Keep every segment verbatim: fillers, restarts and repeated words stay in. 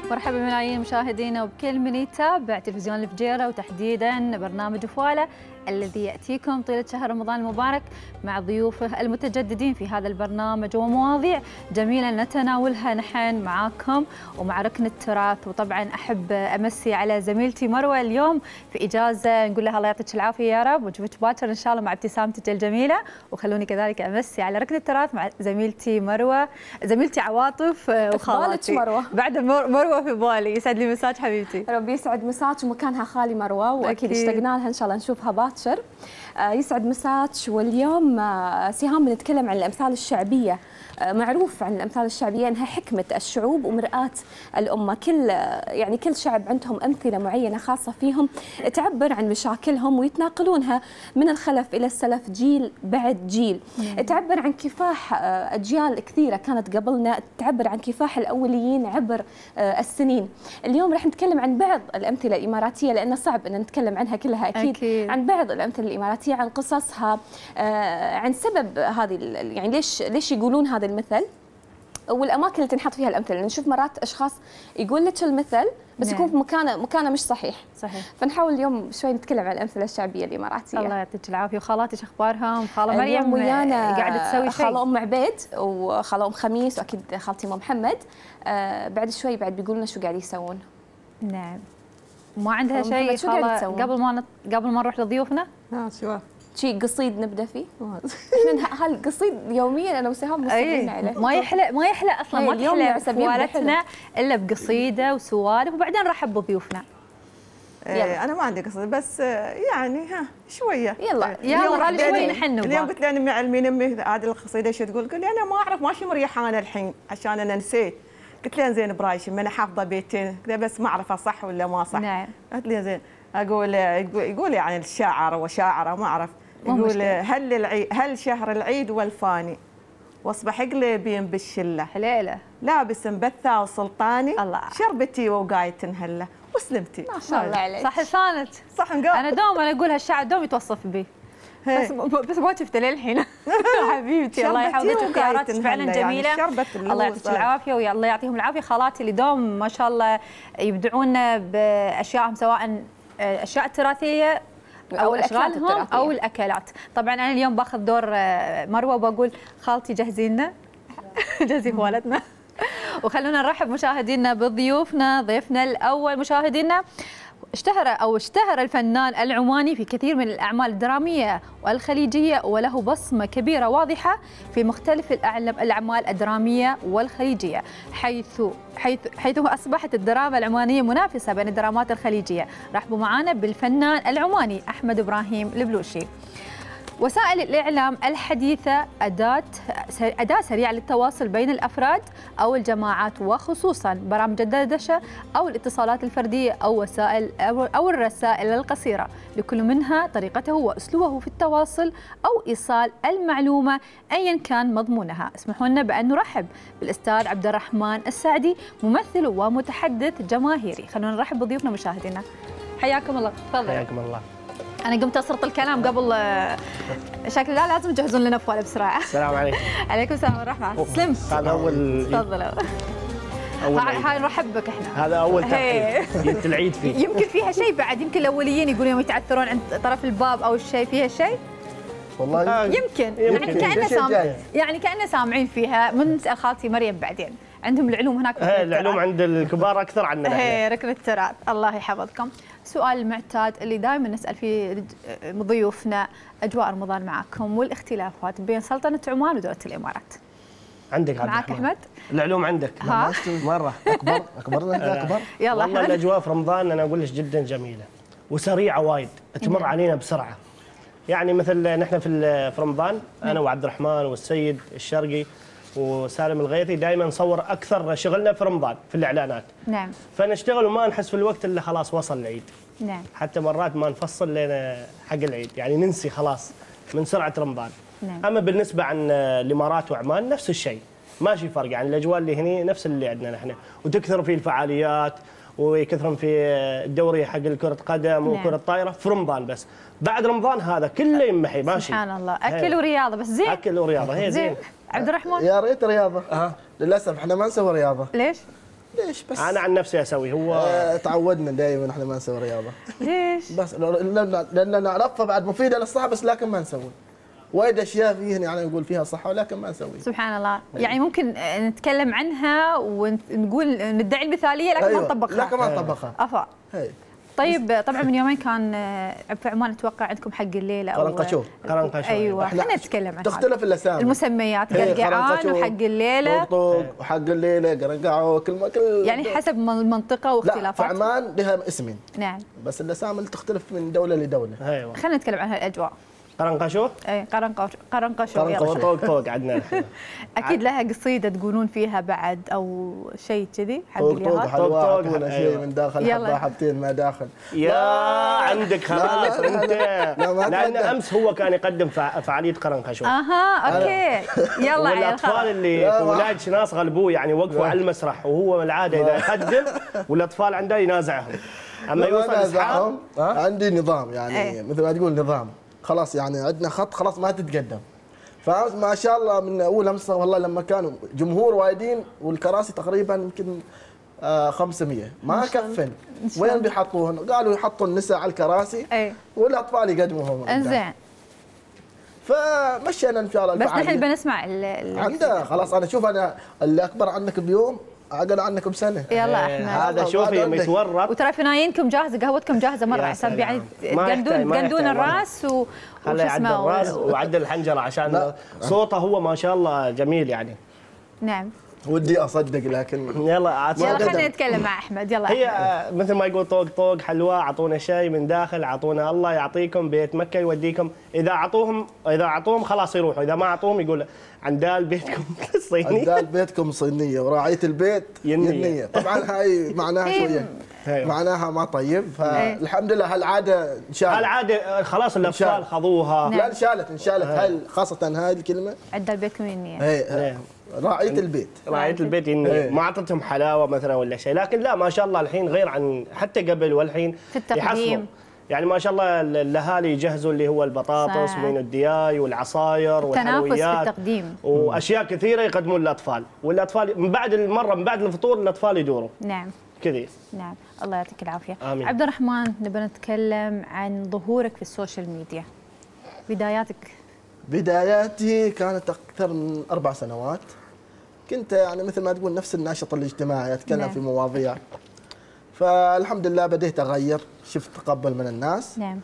مرحبا بملايين مشاهدينا وبكل من يتابع تلفزيون الفجيرة وتحديدا برنامج فوالة الذي يأتيكم طيلة شهر رمضان المبارك مع ضيوفه المتجددين في هذا البرنامج ومواضيع جميلة نتناولها نحن معاكم ومع ركن التراث. وطبعا أحب أمسي على زميلتي مروة اليوم في إجازة، نقول لها الله يعطيك العافية يا رب وتشوفك باكر إن شاء الله مع ابتسامتك الجميلة. وخلوني كذلك أمسي على ركن التراث مع زميلتي مروة، زميلتي عواطف وخالتي مروة بعد مروة في بالي. يسعد لي مساك حبيبتي. ربي يسعد مساك ومكانها خالي مروة، وأكيد اشتقنا لها إن شاء الله نشوفها باكر. يسعد مساك. واليوم سهام بنتكلم عن الأمثال الشعبية. معروف عن الأمثال الشعبية أنها حكمة الشعوب ومرآة الأمة. كل يعني كل شعب عندهم أمثلة معينة خاصة فيهم تعبر عن مشاكلهم ويتناقلونها من الخلف إلى السلف جيل بعد جيل. مم. تعبر عن كفاح أجيال كثيرة كانت قبلنا، تعبر عن كفاح الأوليين عبر السنين. اليوم راح نتكلم عن بعض الأمثلة الإماراتية لأنه صعب أن نتكلم عنها كلها أكيد. أكيد. عن بعض الأمثلة الإماراتية، عن قصصها، عن سبب هذه يعني ليش ليش يقولون هذا المثل والاماكن اللي تنحط فيها الامثله. نشوف مرات اشخاص يقول لك المثل بس نعم. يكون في مكانه مكانه مش صحيح. صحيح. فنحاول اليوم شوي نتكلم عن الامثله الشعبيه الاماراتيه. الله يعطيك العافيه. وخالاتي ايش اخبارهم؟ خاله مريم ويانا قاعده تسوي شيء، خاله ام عبيد وخاله ام خميس واكيد خالتي ام محمد. آه بعد شوي بعد بيقولوا لنا شو قاعد يسوون. نعم. ما عندها شيء خاله قبل ما نت... قبل ما نروح لضيوفنا؟ ها شو شيء قصيد نبدا فيه. احنا هالقصيد يوميا انا وسهام مصرين عليه. ما يحلى ما يحلى اصلا ما تحلى فوالتنا الا بقصيده وسوالف وبعدين نرحب بضيوفنا. يلا. انا ما عندي قصيده بس يعني ها شويه يلا يلا شوي نحن. اليوم قلت لها معلمين امي هذه القصيده ايش تقول؟ قال لي انا ما اعرف ماشي مريحانه الحين عشان انا نسيت. قلت لها زين برايش انا حافظه بيتين بس ما اعرفها صح ولا ما صح. نعم. قالت لي زين اقول يقول يعني الشاعر وشاعره ما اعرف. يقول هل العيد هل شهر العيد والفاني واصبح قلبي بالشله حليله لابس مبثه وسلطاني الله. شربتي وقاية هله وسلمتي. ما شاء الله عليك. صح لسانك. صح نقول. انا دوم انا اقول هالشعر دوم يتوصف بي بس بس ما شفته للحين. حبيبتي الله يحفظك وخياراتك فعلا جميله. يعني الله يعطيك العافيه والله يعطيهم العافيه خالاتي اللي دوم ما شاء الله يبدعونا باشيائهم سواء اشياء تراثيه او اشغالهم او الاكلات. طبعا انا اليوم باخذ دور مروه وبقول خالتي جهزي لنا جهزي فوالتنا. وخلونا نرحب مشاهدينا بضيوفنا. ضيفنا الاول مشاهدينا اشتهر او اشتهر الفنان العماني في كثير من الاعمال الدراميه والخليجيه وله بصمه كبيره واضحه في مختلف الاعمال الدراميه والخليجيه حيث حيث حيث اصبحت الدراما العمانيه منافسه بين الدرامات الخليجيه. رحبوا معنا بالفنان العماني احمد ابراهيم البلوشي. وسائل الإعلام الحديثة أداة أداة سريعة للتواصل بين الأفراد أو الجماعات وخصوصاً برامج الدردشة أو الاتصالات الفردية أو وسائل أو الرسائل القصيرة، لكل منها طريقته وأسلوبه في التواصل أو إيصال المعلومة أياً كان مضمونها. اسمحوا لنا بأن نرحب بالأستاذ عبد الرحمن السعدي ممثل ومتحدث جماهيري. خلونا نرحب بضيوفنا مشاهدينا. حياكم الله. تفضل. حياكم الله. أنا قمت أسرط الكلام قبل شكل لا لازم تجهزون لنا فوالة بسرعة. السلام عليكم. عليكم السلام ورحمة. سلم. هذا أول. تفضل. هاي نرحب بك احنا. هذا أول تحية العيد فيه. يمكن فيها شيء بعد، يمكن الأوليين يقولون يوم يتعثرون عند طرف الباب أو الشيء فيها شيء. والله يمكن يعني كأننا سامع يعني كأننا سامعين فيها. من نسأل خالتي مريم بعدين. عندهم العلوم هناك. العلوم عند الكبار أكثر عننا. هي ركن التراث. الله يحفظكم. سؤال المعتاد اللي دائما نسأل فيه ضيوفنا، أجواء رمضان معكم والاختلافات بين سلطنة عمان ودولة الإمارات. عندك معك أحمد؟ العلوم عندك. ها؟ مرة أكبر أكبر أكبر. يلا والله الأجواء في رمضان أنا أقول لك جدا جميلة وسريعة وايد، تمر علينا بسرعة. يعني مثل نحن في في رمضان أنا وعبد الرحمن والسيد الشرقي وسالم الغيثي دائما نصور اكثر شغلنا في رمضان في الاعلانات. نعم. فنشتغل وما نحس في الوقت الا خلاص وصل العيد. نعم. حتى مرات ما نفصل لنا حق العيد، يعني ننسي خلاص من سرعه رمضان. نعم. اما بالنسبه عن الامارات وعمان نفس الشيء، ماشي فرق، يعني الاجواء اللي هنا نفس اللي عندنا نحن، وتكثر في الفعاليات ويكثرون في الدوري حق كرة قدم وكرة طايرة في رمضان. بس بعد رمضان هذا كله يمحي ماشي. سبحان الله. اكل ورياضه بس زين. اكل ورياضه هي زين. عبد الرحمن يا ريت رياضه. أه. للاسف احنا ما نسوي رياضه. ليش؟ ليش بس؟ انا عن نفسي اسوي هو آه تعودنا دائما احنا ما نسوي رياضه. ليش؟ بس لان نعرفها بعد مفيده للصحه بس لكن ما نسوي. وايد اشياء فيه يعني نقول فيها صحه ولكن ما نسوي. سبحان الله، يعني ممكن نتكلم عنها ونقول ندعي المثاليه لكن أيوة. ما نطبقها. لكن ما نطبقها. افا. هي. طيب طبعا من يومين كان في عمان اتوقع عندكم حق الليله او قرنقشور. قرنقشور. ايوه خلينا نتكلم عن تختلف الاسامي. المسميات قرقعان وحق الليله. طوق وحق الليله قرنقعو كل ما كل يعني حسب المنطقه واختلافات. لا في عمان لها اسمين. نعم. بس الاسامي تختلف من دوله لدوله. ايوه. خلينا نتكلم عن هالاجواء. قرنقشو؟ اي قرنقشو قرنقشو طوق طوق عندنا. اكيد لها قصيده تقولون فيها بعد او شيء كذي حق طوق طوق اليهال. حلوه اعطونا شيء من داخل حبه حبتين ما داخل. يا عندك خلاص انت. لان امس هو كان يقدم فعاليه قرنقشو. اها اوكي يلا والاطفال اللي في ولايه شناص غلبوه يعني وقفوا على المسرح وهو العاده اذا يقدم والاطفال عنده ينازعهم. اما يوصل اسحاق عندي نظام يعني مثل ما تقول نظام خلاص يعني عندنا خط خلاص ما تتقدم. فما شاء الله من اول امس والله لما كانوا جمهور وايدين والكراسي تقريبا يمكن آه خمسمية ما كفن. وين بيحطوهن؟ قالوا يحطوا النساء على الكراسي اي والاطفال يقدموهم. انزين. فمشينا ان شاء الله بس نحن بنسمع عنده خلاص. انا شوف انا اللي اكبر عنك بيوم اقل عنك بسنه. يلا احمد هذا شوفي متورط. وترى فناينكم جاهزه قهوتكم جاهزه مره حسب يعني تقندون تقندون الراس و خليه يعدل الراس وعدل الحنجره عشان صوته هو ما شاء الله جميل يعني. نعم. ودي اصدق لكن يلا يلا خلينا نتكلم مع احمد. يلا هي أحمد. مثل ما يقول طوق طوق حلوه اعطونا شيء من داخل اعطونا الله يعطيكم بيت مكه يوديكم. اذا اعطوهم اذا اعطوهم خلاص يروحوا اذا ما اعطوهم يقول عندال بيتكم صيني. عندال بيتكم صينيه وراعيه البيت ينيه, ينية. طبعا هاي معناها شويه معناها ما طيب. فالحمد لله هالعاده انشالت. هالعاده خلاص الاطفال خذوها. لا انشالت انشالت هاي خاصه هاي الكلمه عندال بيتكم ينيه. راعية البيت راعية البيت إني ما أعطتهم حلاوة مثلا ولا شيء لكن لا ما شاء الله الحين غير عن حتى قبل والحين في التقديم يعني ما شاء الله الاهالي يجهزوا اللي هو البطاطس ومن الدياي والعصاير والحلويات تنافس في التقديم واشياء كثيره يقدمون للاطفال والاطفال من بعد المره من بعد الفطور الاطفال يدوروا. نعم كذي. نعم الله يعطيك العافيه. آمين. عبد الرحمن نبي نتكلم عن ظهورك في السوشيال ميديا. بداياتك. بداياتي كانت اكثر من اربع سنوات. كنت يعني مثل ما تقول نفس الناشط الاجتماعي اتكلم نعم. في مواضيع. فالحمد لله بديت اغير شفت تقبل من الناس. نعم.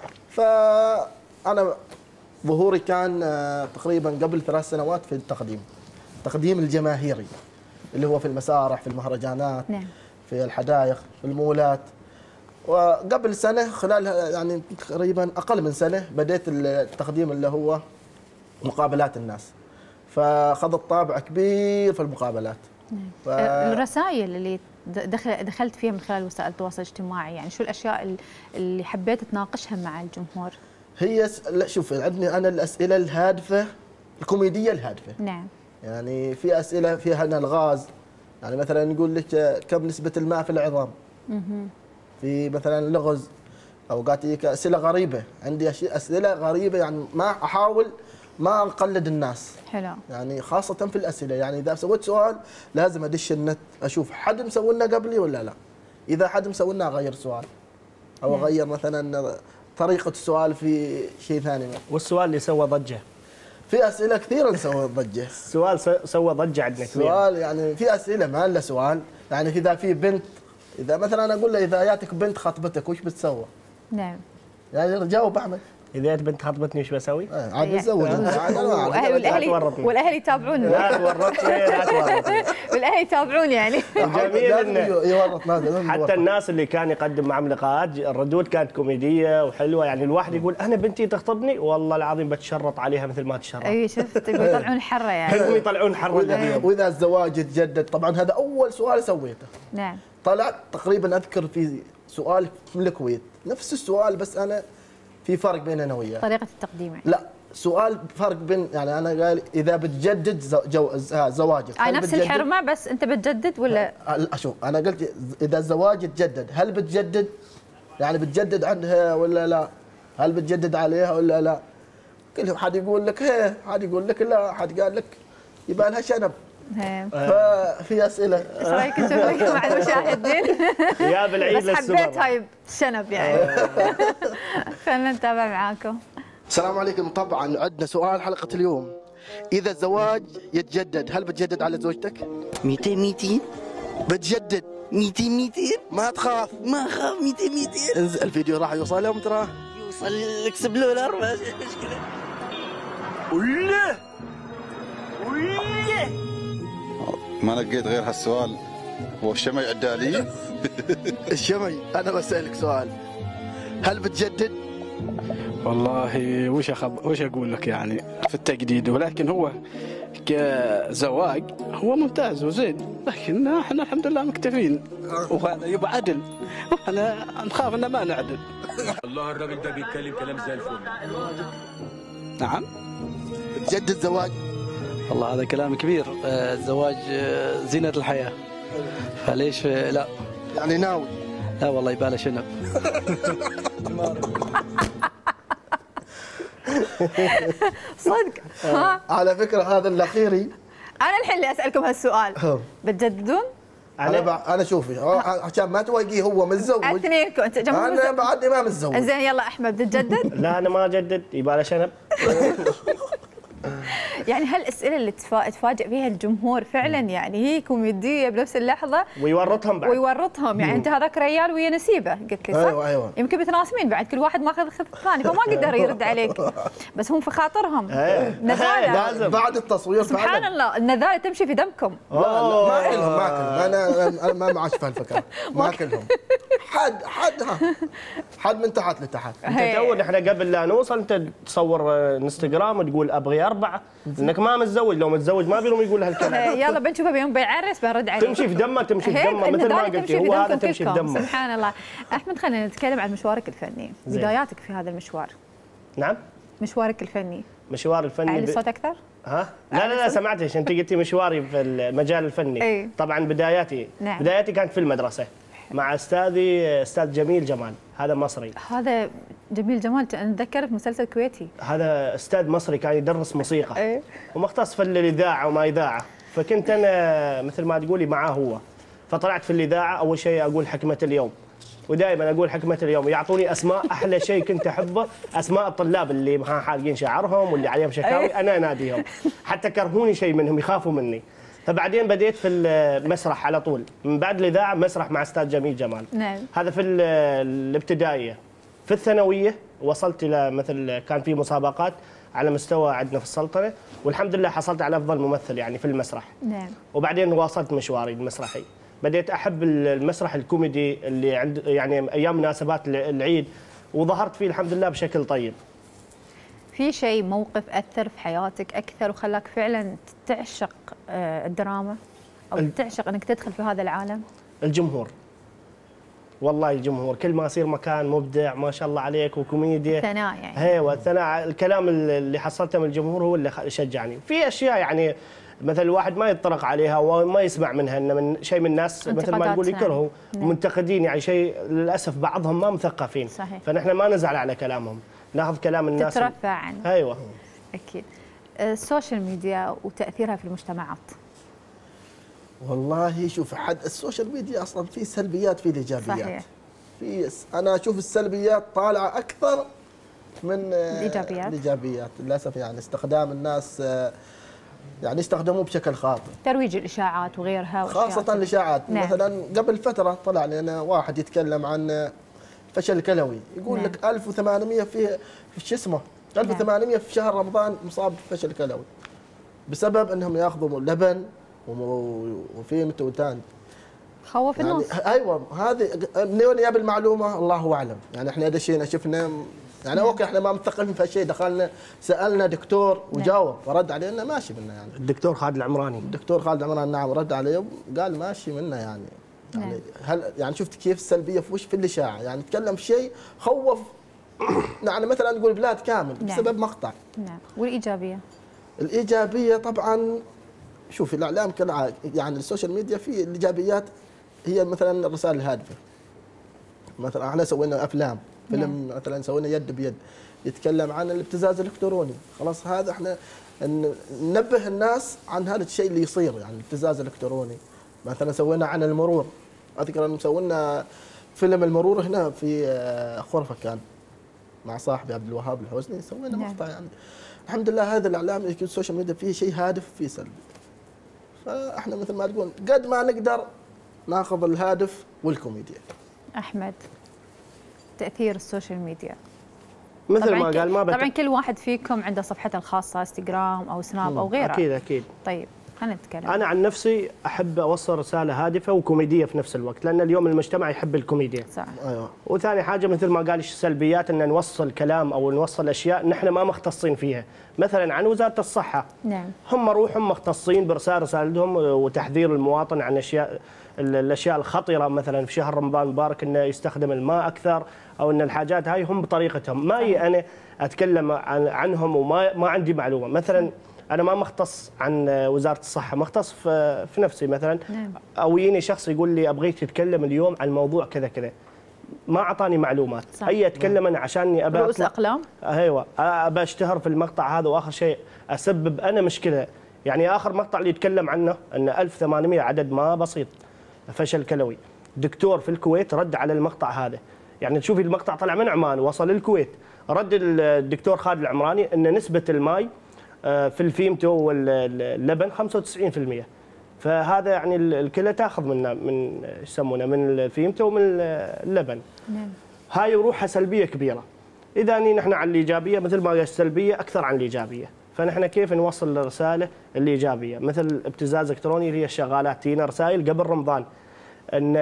فانا ظهوري كان تقريبا قبل ثلاث سنوات في التقديم. التقديم الجماهيري اللي هو في المسارح في المهرجانات. نعم. في الحدائق في المولات. وقبل سنه خلال يعني تقريبا اقل من سنه بديت التقديم اللي هو مقابلات الناس. فاخذت طابع كبير في المقابلات. ف... الرسائل اللي دخل دخلت فيها من خلال وسائل التواصل الاجتماعي يعني شو الاشياء اللي حبيت تناقشها مع الجمهور؟ هي س... لا شوف عندي انا الاسئله الهادفه الكوميديه الهادفه. نعم. يعني في اسئله فيها الغاز يعني مثلا نقول لك كم نسبه الماء في العظام؟ اها. في مثلا لغز اوقات يجيك اسئله غريبه عندي اسئله غريبه يعني ما احاول ما نقلد الناس. حلو. يعني خاصة في الأسئلة يعني إذا سويت سؤال لازم أدش النت أشوف حد مسوي لنا قبلي ولا لا. إذا حد مسوي لنا أغير سؤال أو نعم. أغير مثلا طريقة السؤال في شيء ثاني. والسؤال اللي سوى ضجة. في أسئلة كثيرة سوى ضجة. سؤال سوى ضجة عندنا كثير. سؤال يعني في أسئلة ما له سؤال يعني إذا في بنت إذا مثلا أنا أقول له إذا جاتك بنت خطبتك وش بتسوى؟ نعم. يعني جاوب أحمد. إذا جت بنت خطبتني ايش بسوي؟ عاد نتزوج. والاهلي والاهلي يتابعون. لا تورطني لا تورطني. والاهلي يتابعون يعني. جميل انه حتى الناس اللي كان يقدم معهم لقاءات الردود كانت كوميديه وحلوه يعني الواحد يقول انا بنتي تخطبني والله العظيم بتشرط عليها مثل ما تشرط. اي شفت يطلعون حره يعني. هم يطلعون حره. واذا الزواج يتجدد طبعا هذا اول سؤال سويته. نعم. طلعت تقريبا اذكر في سؤال من الكويت نفس السؤال بس انا في فرق بين انا وياه. طريقة التقديم يعني. لا سؤال فرق بين يعني انا قال اذا بتجدد زو زواجك هاي نفس الحرمة بس انت بتجدد ولا؟ اشوف انا قلت اذا الزواج يتجدد هل بتجدد؟ يعني بتجدد عندها ولا لا؟ هل بتجدد عليها ولا لا؟ كل حد يقول لك هي، حد يقول لك لا، حد قال لك يبقى لها شنب. ففي اسئله ايش رايك نشوفك مع المشاهدين؟ يا بالعيد بس للسوبر. حبيت هاي الشنب يعني. خلينا نتابع معاكم. السلام عليكم. طبعا عندنا سؤال حلقه اليوم، اذا الزواج يتجدد هل بتجدد على زوجتك؟ ميتين ميتين بتجدد ميتين ميتين ما تخاف؟ ما اخاف ميتين ميتين. انزل الفيديو راح يوصلهم ترى. يوصل لك سبلولر ما في مشكله. ولا ولا ما لقيت غير هالسؤال. هو الشمع عدالي؟ الشمي انا بسالك سؤال، هل بتجدد؟ والله وش أخب... وش اقول لك يعني في التجديد، ولكن هو كزواج هو ممتاز وزين، لكن احنا الحمد لله مكتفين، وهذا يبقى عدل، واحنا نخاف ان ما نعدل. الله الراجل ده بيتكلم كلام زي الفل. نعم. بتجدد زواج؟ والله هذا كلام كبير، الزواج زينة الحياة، فليش لا؟ يعني ناوي؟ لا والله يباله شنب. صدق. ها على فكره هذا الاخيري انا الحين اللي اسالكم هالسؤال، بتجددون؟ انا ب... انا شوفي عشان ما تواجهيه هو متزوج. اثنينكم انت جمهور انا بعدني ما متزوج. زين يلا احمد بتجدد؟ لا انا ما اجدد، يباله شنب. يعني هالاسئله اللي تفاجئ فيها الجمهور فعلا يعني هي كوميديه بنفس اللحظه، ويورطهم بعد ويورطهم يعني. انت هذاك ريال ويا نسيبه قلت لي صح؟ ايوه ايوه يمكن متناسمين بعد، كل واحد ماخذ خذ الثاني فما قدر يرد عليك، بس هم في خاطرهم نزاله. لازم بعد التصوير سبحان الله النذاله تمشي في دمكم. لا لا ما كلهم ما كلهم انا انا ما معاش في هالفكره، ما كلهم حد حد ها حد من تحت لتحت. انت تو احنا قبل لا نوصل انت تصور انستغرام وتقول ابغي اربعه، انك ما متزوج، لو متزوج ما بيهم يقول هالكلام. يلا بنشوفه بيوم بيعرس بنرد عليه. تمشي في دمه تمشي في دمه مثل ما قلتي، هو هذا تمشي في دمه. سبحان الله. احمد خلينا نتكلم عن مشوارك الفني، بداياتك في هذا المشوار. نعم؟ مشوارك الفني. مشوار الفني علي الصوت اكثر؟ ها؟ لا لا لا سمعتش، انت قلتي مشواري في المجال الفني. ايه؟ طبعا بداياتي نعم. بداياتي كانت في المدرسه مع استاذي استاذ جميل جمال، هذا مصري. هذا جميل جمال نتذكر في مسلسل كويتي. هذا استاذ مصري كان يدرس موسيقى. ايه؟ ومختص في الاذاعه وما اذاعه، فكنت انا مثل ما تقولي معاه هو. فطلعت في الاذاعه اول شيء اقول حكمه اليوم، ودائما اقول حكمه اليوم، يعطوني اسماء. احلى شيء كنت احبه اسماء الطلاب اللي ما حالقين شعرهم واللي عليهم شكاوي، انا اناديهم، حتى كرهوني شيء منهم يخافوا مني. فبعدين بديت في المسرح على طول، من بعد الاذاعه مسرح مع استاذ جميل جمال. نعم. هذا في الابتدائيه. في الثانويه وصلت الى مثل كان في مسابقات على مستوى عندنا في السلطنه، والحمد لله حصلت على افضل ممثل يعني في المسرح. نعم. وبعدين واصلت مشواري المسرحي، بديت احب المسرح الكوميدي اللي عند يعني ايام مناسبات العيد، وظهرت فيه الحمد لله بشكل طيب. في شيء موقف اثر في حياتك اكثر وخلاك فعلا تعشق الدراما او تعشق انك تدخل في هذا العالم؟ الجمهور، والله الجمهور كل ما يصير مكان مبدع ما شاء الله عليك وكوميديا، الثناء يعني. ايوه الثناء، الكلام اللي حصلته من الجمهور هو اللي شجعني. في اشياء يعني مثل الواحد ما يطرق عليها وما يسمع منها، ان من شيء من الناس مثل ما نقول يكرهوا منتقدين، يعني شيء للاسف بعضهم ما مثقفين. صحيح. فنحن ما نزعل على كلامهم، ناخذ كلام الناس تترفع عنه. ايوه اكيد. السوشيال ميديا وتاثيرها في المجتمعات. والله شوف حد السوشيال ميديا اصلا في سلبيات في الايجابيات. صحيح. في انا اشوف السلبيات طالعه اكثر من الايجابيات. الايجابيات للاسف، يعني استخدام الناس يعني يستخدموه بشكل خاطئ، ترويج الاشاعات وغيرها، خاصه الاشاعات. نعم. مثلا قبل فتره طلع لنا واحد يتكلم عن فشل كلوي، يقول نعم. لك ألف وثمانمئة في في شو اسمه ألف وثمانمئة في شهر رمضان مصاب بفشل كلوي بسبب انهم ياخذوا لبن وفي متوتان. خوف يعني الناس. ايوه هذه من وين جاب المعلومه الله اعلم، يعني احنا دشينا شفنا يعني اوكي احنا ما مثقفين في هالشيء، دخلنا سالنا دكتور وجاوب ورد علينا ماشي منا يعني. الدكتور خالد العمراني. الدكتور خالد العمراني نعم رد عليه وقال ماشي منا يعني. يعني نعم. هل يعني شفت كيف السلبيه في وش في الاشاعه، يعني تكلم في شيء خوف يعني مثلا نقول بلاد كامل بسبب نعم. مقطع. نعم. والايجابيه؟ الايجابيه طبعا شوف الاعلام كالعاده يعني السوشيال ميديا في الايجابيات هي مثلا الرسائل الهادفه. مثلا احنا سوينا افلام فيلم نعم. مثلا سوينا يد بيد يتكلم عن الابتزاز الالكتروني، خلاص هذا احنا ان ننبه الناس عن هذا الشيء اللي يصير، يعني الابتزاز الالكتروني. مثلا سوينا عن المرور، اذكر ان سوينا فيلم المرور هنا في خرفه كان مع صاحبي عبد الوهاب الحوزني، سوينا مقطع يعني. الحمد لله هذا الاعلام السوشيال ميديا فيه شيء هادف وفيه سلبي. فاحنا مثل ما تقول قد ما نقدر ناخذ الهادف والكوميديا. احمد، تاثير السوشيال ميديا مثل ما قال ما طبعا كل واحد فيكم عنده صفحته الخاصه انستغرام او سناب او غيره. اكيد اكيد. طيب خلينا نتكلم. انا عن نفسي احب اوصل رساله هادفه وكوميديه في نفس الوقت، لان اليوم المجتمع يحب الكوميديا. صح. ايوه. وثاني حاجه مثل ما قال السلبيات ان نوصل كلام او نوصل اشياء نحن ما مختصين فيها، مثلا عن وزاره الصحه. نعم. هم روحهم مختصين برسائل رسالتهم وتحذير المواطن عن اشياء الاشياء الخطره، مثلا في شهر رمضان المبارك انه يستخدم الماء اكثر، او ان الحاجات هاي هم بطريقتهم، ما هي انا اتكلم عن عنهم وما ما عندي معلومه، مثلا انا ما مختص عن وزاره الصحه، مختص في, في نفسي مثلا. نعم. او يجيني شخص يقول لي ابغيك تتكلم اليوم عن موضوع كذا كذا، ما اعطاني معلومات، صح. اي اتكلم انا عشاني ابى رؤوس اقلام. ايوه ابى اشتهر في المقطع هذا، واخر شيء اسبب انا مشكله. يعني اخر مقطع اللي يتكلم عنه ان ألف وثمانمئة عدد ما بسيط فشل كلوي، دكتور في الكويت رد على المقطع هذا. يعني تشوفي المقطع طلع من عمان وصل الكويت، رد الدكتور خالد العمراني ان نسبه الماء في الفيمتو واللبن خمسة وتسعين بالمئة، فهذا يعني الكلى تاخذ من من يسمونه من الفيمتو ومن اللبن. نعم. هاي روحها سلبيه كبيره. اذا نحن عن الايجابيه مثل ما السلبيه اكثر عن الايجابيه، فنحن كيف نوصل الرساله الايجابيه؟ مثل ابتزاز الكتروني اللي هي الشغالات، تجينا رسائل قبل رمضان ان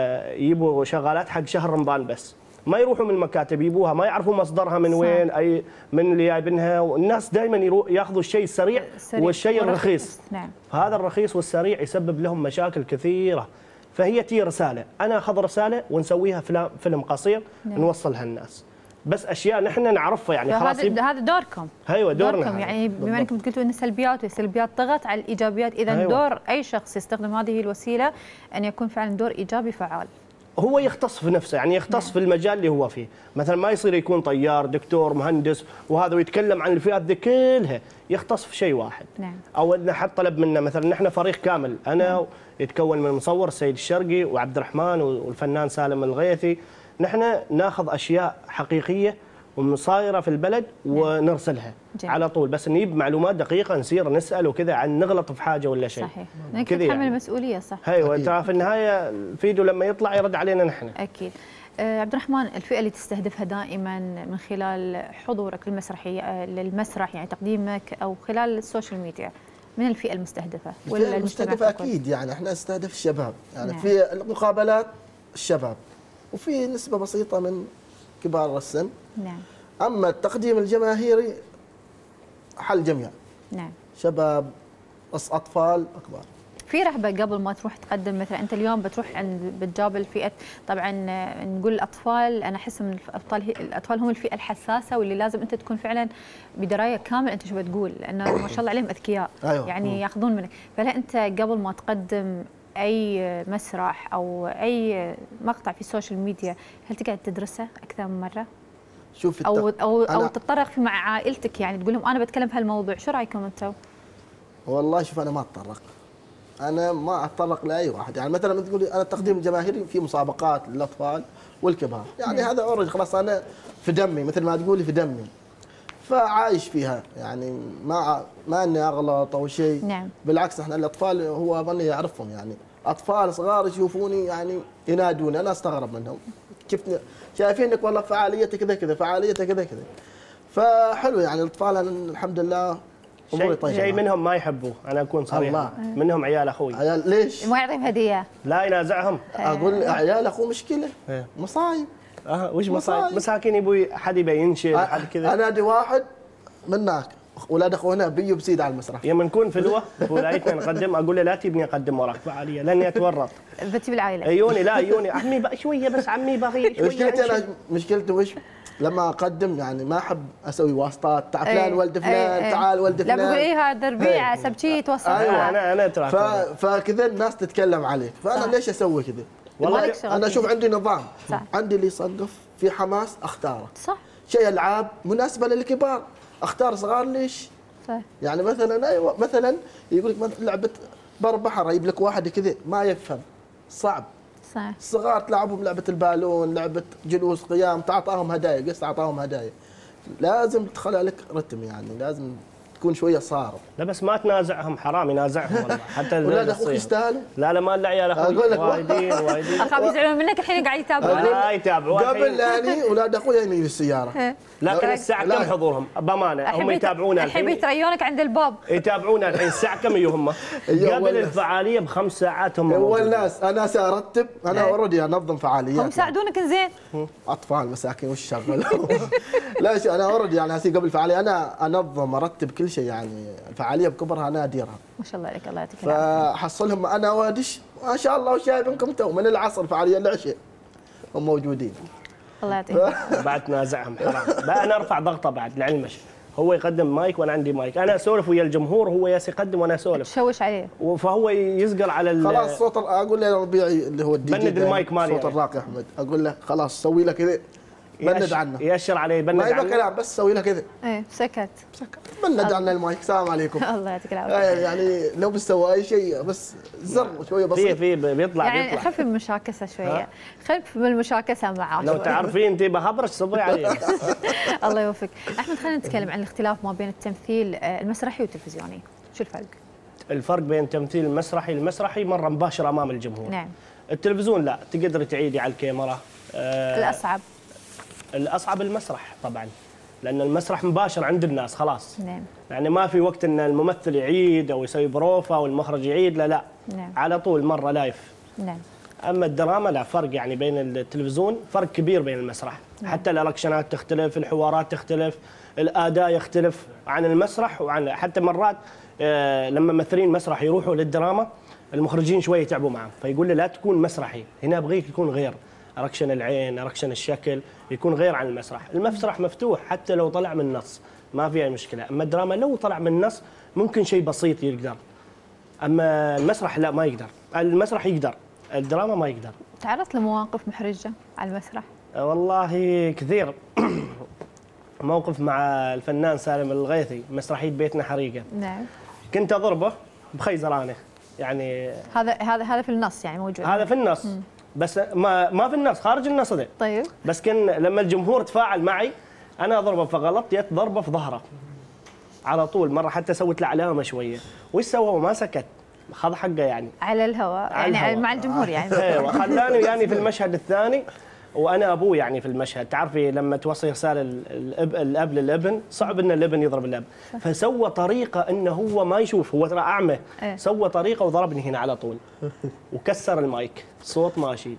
يجيبوا شغالات حق شهر رمضان بس، ما يروحوا من المكاتب يجيبوها، ما يعرفوا مصدرها من وين، اي من اللي جايبينها، والناس دائما ياخذوا الشيء السريع والشيء الرخيص. نعم. هذا الرخيص والسريع يسبب لهم مشاكل كثيره. فهي تي رساله، انا اخذ رساله ونسويها فيلم قصير. نعم. نوصلها الناس، بس اشياء نحن نعرفها يعني خلاص. هذا دوركم. ايوه دورنا دوركم يعني بما انكم قلتوا ان السلبيات والسلبيات طغت على الايجابيات، اذا أيوة. دور اي شخص يستخدم هذه الوسيله ان يكون فعلا دور ايجابي فعال. هو يختص في نفسه، يعني يختص نعم. في المجال اللي هو فيه، مثلا ما يصير يكون طيار، دكتور، مهندس وهذا ويتكلم عن الفئات ذي كلها، يختص في شيء واحد. نعم. او انه حد طلب منا مثلا نحن فريق كامل، انا نعم. يتكون من المصور السيد الشرقي وعبد الرحمن والفنان سالم الغيثي، نحن ناخذ اشياء حقيقيه ومصايره في البلد ونرسلها جميل. على طول، بس نجيب معلومات دقيقه، نصير نسال وكذا عن نغلط في حاجه ولا شيء. صحيح، نتحمل يعني. المسؤوليه صح. ايوه انت في النهايه الفيديو لما يطلع يرد علينا نحن. اكيد. آه عبد الرحمن، الفئه اللي تستهدفها دائما من خلال حضورك للمسرحيه للمسرح، يعني تقديمك او خلال السوشيال ميديا، من الفئه المستهدفه ولا المستهدفه؟ اكيد يعني احنا نستهدف الشباب، يعني نعم. في المقابلات الشباب، وفي نسبه بسيطه من كبار السن. نعم. اما التقديم الجماهيري حل جميع. نعم. شباب، اطفال، اكبر. في رهبه قبل ما تروح تقدم، مثلا انت اليوم بتروح عند بتجابل فئه، طبعا نقول الاطفال، انا احس ان الاطفال الاطفال هم الفئه الحساسه واللي لازم انت تكون فعلا بدرايه كامل انت شو بتقول، لانه ما شاء الله عليهم اذكياء. أيوة. يعني ياخذون منك، فلا انت قبل ما تقدم اي مسرح او اي مقطع في السوشيال ميديا هل تقعد تدرسه اكثر من مره؟ شوف او او او تتطرق في مع عائلتك، يعني تقول لهم انا بتكلم في هالموضوع، شو رايكم انتم؟ والله شوف انا ما اتطرق، انا ما اتطرق لاي واحد، يعني مثلا تقولي انا التقديم الجماهيري في مسابقات للاطفال والكبار، يعني هذا اوريدي خلاص انا في دمي، مثل ما تقولي في دمي، فعايش فيها، يعني ما ما اني اغلط او شيء. نعم. بالعكس احنا الاطفال هو اظني يعرفهم، يعني اطفال صغار يشوفوني يعني ينادوني، انا استغرب منهم، كيف شايفينك والله فعاليتك كذا كذا، فعاليتك كذا كذا، فحلو يعني الاطفال الحمد لله اموري طيبه. شيء منهم ما يحبوه، انا اكون صريح، منهم عيال اخوي. عيال ليش؟ ما يعطيهم هديه. لا ينازعهم. اقول عيال اخوه مشكله، مصايب. اه وش مصايب؟ مساكين يبوي حد يبي ينشد حد كذا. انادي واحد منك اولاد اخونا بيجوا بسيد على المسرح. يوم نكون فلوه ولايتنا نقدم اقول له لا تبني اقدم وراك فعاليه لاني اتورط. بتجيب العائله. عيوني لا عيوني عمي بقى شويه بس عمي بغي شويه. مشكلتي انا مشكلتي وش؟ لما اقدم يعني ما احب اسوي واسطات، تعال فلان ولد فلان، تعال ولد فلان. لا بقول ايه هذا ربيعه سبتي توصل. ايوه انا انا ترى فكذا الناس تتكلم عليك، فانا ليش اسوي كذا؟ والله انا اشوف عندي نظام، صح. عندي اللي يصنف في حماس اختاره، صح. شيء العاب مناسبه للكبار اختار، صغار ليش؟ صح. يعني مثلا ايوه مثلا يقول لك لعبه بر بحر، يجيب لك واحد كذا ما يفهم، صعب. صح. الصغار تلعبهم لعبه البالون، لعبه جلوس قيام، تعطاهم هدايا، قص تعطاهم هدايا. لازم تخلي لك رتم، يعني لازم تكون شويه صارم. لا بس ما تنازعهم، حرام ينازعهم والله. حتى اولاد اخوك يستاهلوا؟ لا لا ما الا عيال اخوي اقول لك وايدين وايدين اخاف يزعلون منك الحين قاعد يتابعون. لا يتابعوا قبل يعني اولاد اخوي يميلوا السياره. لكن الساعه كم حضورهم؟ بامانه هم يتابعونا الحين الحين بيتريونك عند الباب. يتابعونا الحين الساعه كم يهم؟ قبل الفعاليه بخمس ساعات هم هو الناس انا سارتب، انا اوريدي انظم فعاليات. هم يساعدونك زين. اطفال مساكين وش شغلهم؟ لا شيء انا اوريدي يعني هسي قبل الفعاليه انا انظم ارتب كل شيء، يعني الفعاليه بكبرها انا اديرها. ما شاء الله عليك، الله يعطيك العافيه. فحصلهم انا وادش ما شاء الله وشايفينكم تو من العصر فعاليه العشاء هم موجودين. الله يعطيك. بعد تنازعهم حرام. بقى انا ارفع ضغطه بعد لعلمش، هو يقدم مايك وانا عندي مايك، انا اسولف ويا الجمهور هو ياس يقدم وانا اسولف. تشوش عليه. فهو يسقر على خلاص صوت اقول له ربيعي اللي هو الدي بند المايك مالي صوت الراقي احمد، اقول له خلاص سوي له كذا، بند عنه يأشر عليه بند عنه. ما عنه يبغى كلام بس سوي له كذا. ايه سكت سكت بند عنه المايك. السلام عليكم. الله يعطيك العافيه. يعني لو بسوى اي شيء بس زر شويه بسيط. في في بيطلع يعني بيطلع خف المشاكسه شويه، خف من المشاكسه معاه. لو تعرفين انت بهبرش صبري عليه. الله يوفقك. احمد خلينا نتكلم عن الاختلاف ما بين التمثيل المسرحي والتلفزيوني، شو الفرق؟ الفرق بين التمثيل المسرحي، المسرحي مره مباشر امام الجمهور. نعم. التلفزيون لا، تقدري تعيدي على الكاميرا. آه الاصعب الاصعب المسرح طبعا، لان المسرح مباشر عند الناس خلاص. نعم. يعني ما في وقت ان الممثل يعيد او يسوي بروفه والمخرج يعيد، لا لا. نعم. على طول مره لايف. نعم. اما الدراما لا، فرق يعني بين التلفزيون فرق كبير بين المسرح. نعم. حتى الاكشنات تختلف، الحوارات تختلف، الاداء يختلف عن المسرح، وعن حتى مرات آه لما ممثلين مسرح يروحوا للدراما المخرجين شويه يتعبوا معهم، فيقول لي لا تكون مسرحي، هنا ابغيك يكون غير، ركشن العين، ركشن الشكل، يكون غير عن المسرح. المسرح مفتوح حتى لو طلع من النص ما في اي مشكله، اما الدراما لو طلع من النص ممكن شيء بسيط يقدر، اما المسرح لا ما يقدر. المسرح يقدر، الدراما ما يقدر. تعرضت لمواقف محرجه على المسرح؟ والله كثير. موقف مع الفنان سالم الغيثي مسرحيه بيتنا حريقه. نعم. كنت اضربه بخيزرانه، يعني هذا هذا هذا في النص يعني موجود. هذا في النص. مم. بس ما ما في النص، خارج النص ده. طيب. بس كان لما الجمهور تفاعل معي انا اضربه فغلط، جت ضربه في ظهره على طول، مره حتى سويت له علامه شويه، وش سوى وما سكت، خذ حقه يعني على الهواء يعني الهوا. مع الجمهور يعني. ايوه خلاني يعني في المشهد الثاني وانا ابوه يعني في المشهد، تعرفي لما توصي رساله الاب الاب للابن صعب ان الابن يضرب الاب، فسوى طريقه انه هو ما يشوف، هو ترى اعمى. اه. سوى طريقه وضربني هنا على طول وكسر المايك، صوت ماشي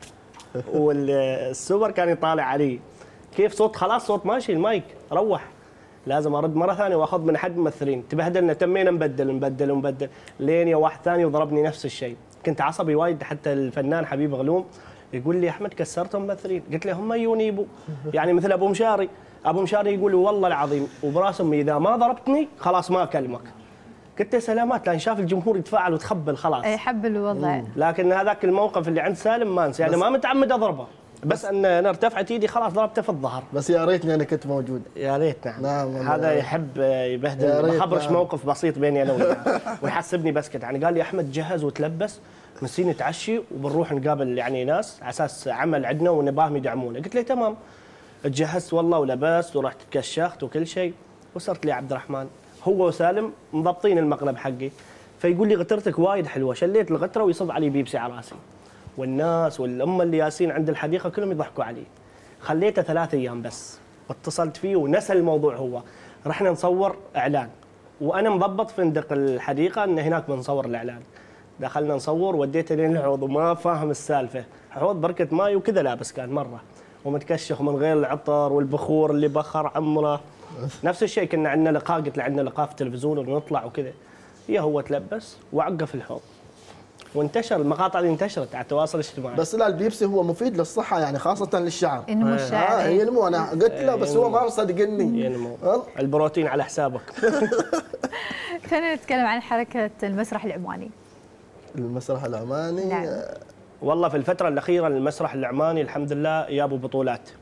والسوبر كان يطالع علي كيف صوت، خلاص صوت ماشي، المايك روح، لازم ارد مره ثانيه واخذ من حد ممثلين، تبهدلنا تمينا نبدل نبدل ونبدل لين يا واحد ثاني وضربني نفس الشيء. كنت عصبي وايد، حتى الفنان حبيب غلوم يقول لي احمد كسرت ممثلين، قلت له هم يجون يبوا يعني مثل ابو مشاري، ابو مشاري يقول والله العظيم وبراس امي اذا ما ضربتني خلاص ما اكلمك. قلت له سلامات، لان شاف الجمهور يتفاعل وتخبل خلاص. اي حبل والله. لكن هذاك الموقف اللي عند سالم ما انسى، يعني ما متعمد اضربه، بس ان انا ارتفعت ايدي خلاص ضربته في الظهر. بس يا ريتني انا كنت موجود. يا ريت. نعم. نعم هذا يحب يبهدل، بخبرش نعم. موقف بسيط بيني انا وياه ويحسبني بسكت، يعني قال لي احمد جهز وتلبس نسي نتعشي وبنروح نقابل يعني ناس على اساس عمل عندنا ونباهم يدعمونا. قلت له تمام. تجهزت والله ولبست ورحت تكشخت وكل شيء، وصرت لي عبد الرحمن هو وسالم مضبطين المقلب حقي، فيقول لي غترتك وايد حلوه، شليت الغتره ويصب علي بيبسي على راسي، والناس والامه اللي ياسين عند الحديقه كلهم يضحكوا علي. خليته ثلاث ايام بس، واتصلت فيه ونسى الموضوع. هو رحنا نصور اعلان وانا مضبط فندق الحديقه ان هناك بنصور الاعلان، دخلنا نصور وديته لين الحوض وما فاهم السالفه، حوض بركه ماي وكذا لابس كان مره ومتكشخ من غير العطر والبخور اللي بخر عمره. نفس الشيء كنا عندنا لقاء، قلت له عندنا لقاء في التلفزيون ونطلع وكذا، يا هو تلبس وعقف الحوض وانتشر، المقاطع اللي انتشرت على التواصل الاجتماعي. بس لا البيبسي هو مفيد للصحه يعني خاصه للشعر، ينمو الشعر. اه ينمو، انا قلت له بس هو ما مصدقني. ينمو البروتين على حسابك. خلينا نتكلم عن حركه المسرح العماني. المسرح العماني. نعم. والله في الفتره الاخيره المسرح العماني الحمد لله جابوا بطولات،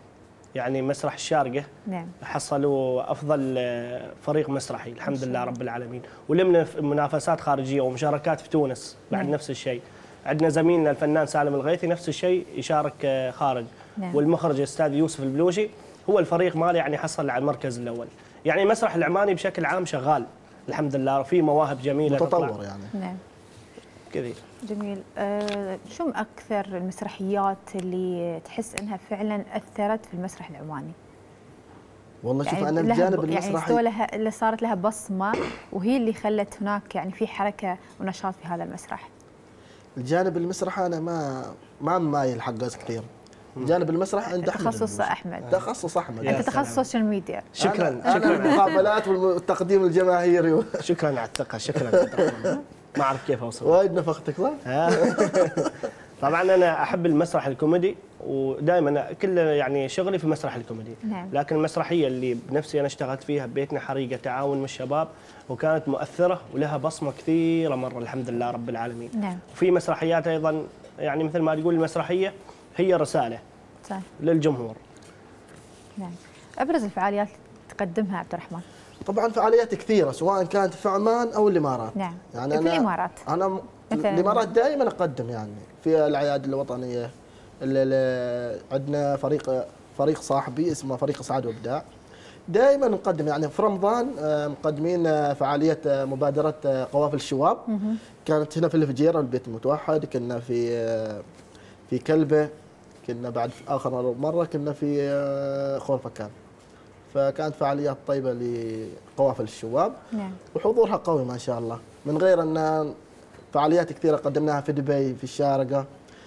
يعني مسرح الشارقه نعم حصلوا افضل فريق مسرحي الحمد لله رب العالمين، ولمنا منافسات خارجيه ومشاركات في تونس بعد نعم. نفس الشيء. عندنا زميلنا الفنان سالم الغيثي نفس الشيء يشارك خارج. نعم. والمخرج الاستاذ يوسف البلوشي هو الفريق ماله يعني حصل على المركز الاول. يعني المسرح العماني بشكل عام شغال الحمد لله، في مواهب جميله متطور يعني. نعم كذي. جميل. أه شو اكثر المسرحيات اللي تحس انها فعلا اثرت في المسرح العماني؟ والله شوف يعني انا لها الجانب ب... المسرحي يعني لها اللي صارت لها بصمه وهي اللي خلت هناك يعني في حركه ونشاط في هذا المسرح. الجانب المسرحي انا ما ما مايل حق كثير. جانب المسرح عند احمد. تخصص احمد. تخصص احمد. انت تخصص سوشيال ميديا. شكرا أنا شكرا. المقابلات والتقديم الجماهيري. شكرا على الثقه، شكرا. ما اعرف كيف اوصل. وايد نفختك صح؟ طبعا انا احب المسرح الكوميدي ودائما كل يعني شغلي في المسرح الكوميدي. نعم. لكن المسرحيه اللي بنفسي انا اشتغلت فيها ببيتنا حريقه تعاون من الشباب وكانت مؤثره ولها بصمه كثيره مره الحمد لله رب العالمين. نعم. وفي مسرحيات ايضا يعني مثل ما تقول المسرحيه هي رساله صح للجمهور. نعم. ابرز الفعاليات اللي تقدمها عبد الرحمن؟ طبعا فعاليات كثيره سواء كانت في عمان او الامارات. نعم. يعني في أنا الامارات انا مثلاً. الامارات دائما اقدم يعني في الاعياد الوطنيه. اللي اللي عندنا فريق فريق صاحبي اسمه فريق اسعاد وابداع. دائما نقدم يعني في رمضان مقدمين فعاليه مبادره قوافل الشواب. كانت هنا في الفجيره البيت المتوحد، كنا في في كلبه، كنا بعد في اخر مره كنا في خورفكان. فكانت فعاليات طيبه لقوافل الشواب. نعم. وحضورها قوي ما شاء الله، من غير ان فعاليات كثيره قدمناها في دبي، في الشارقه،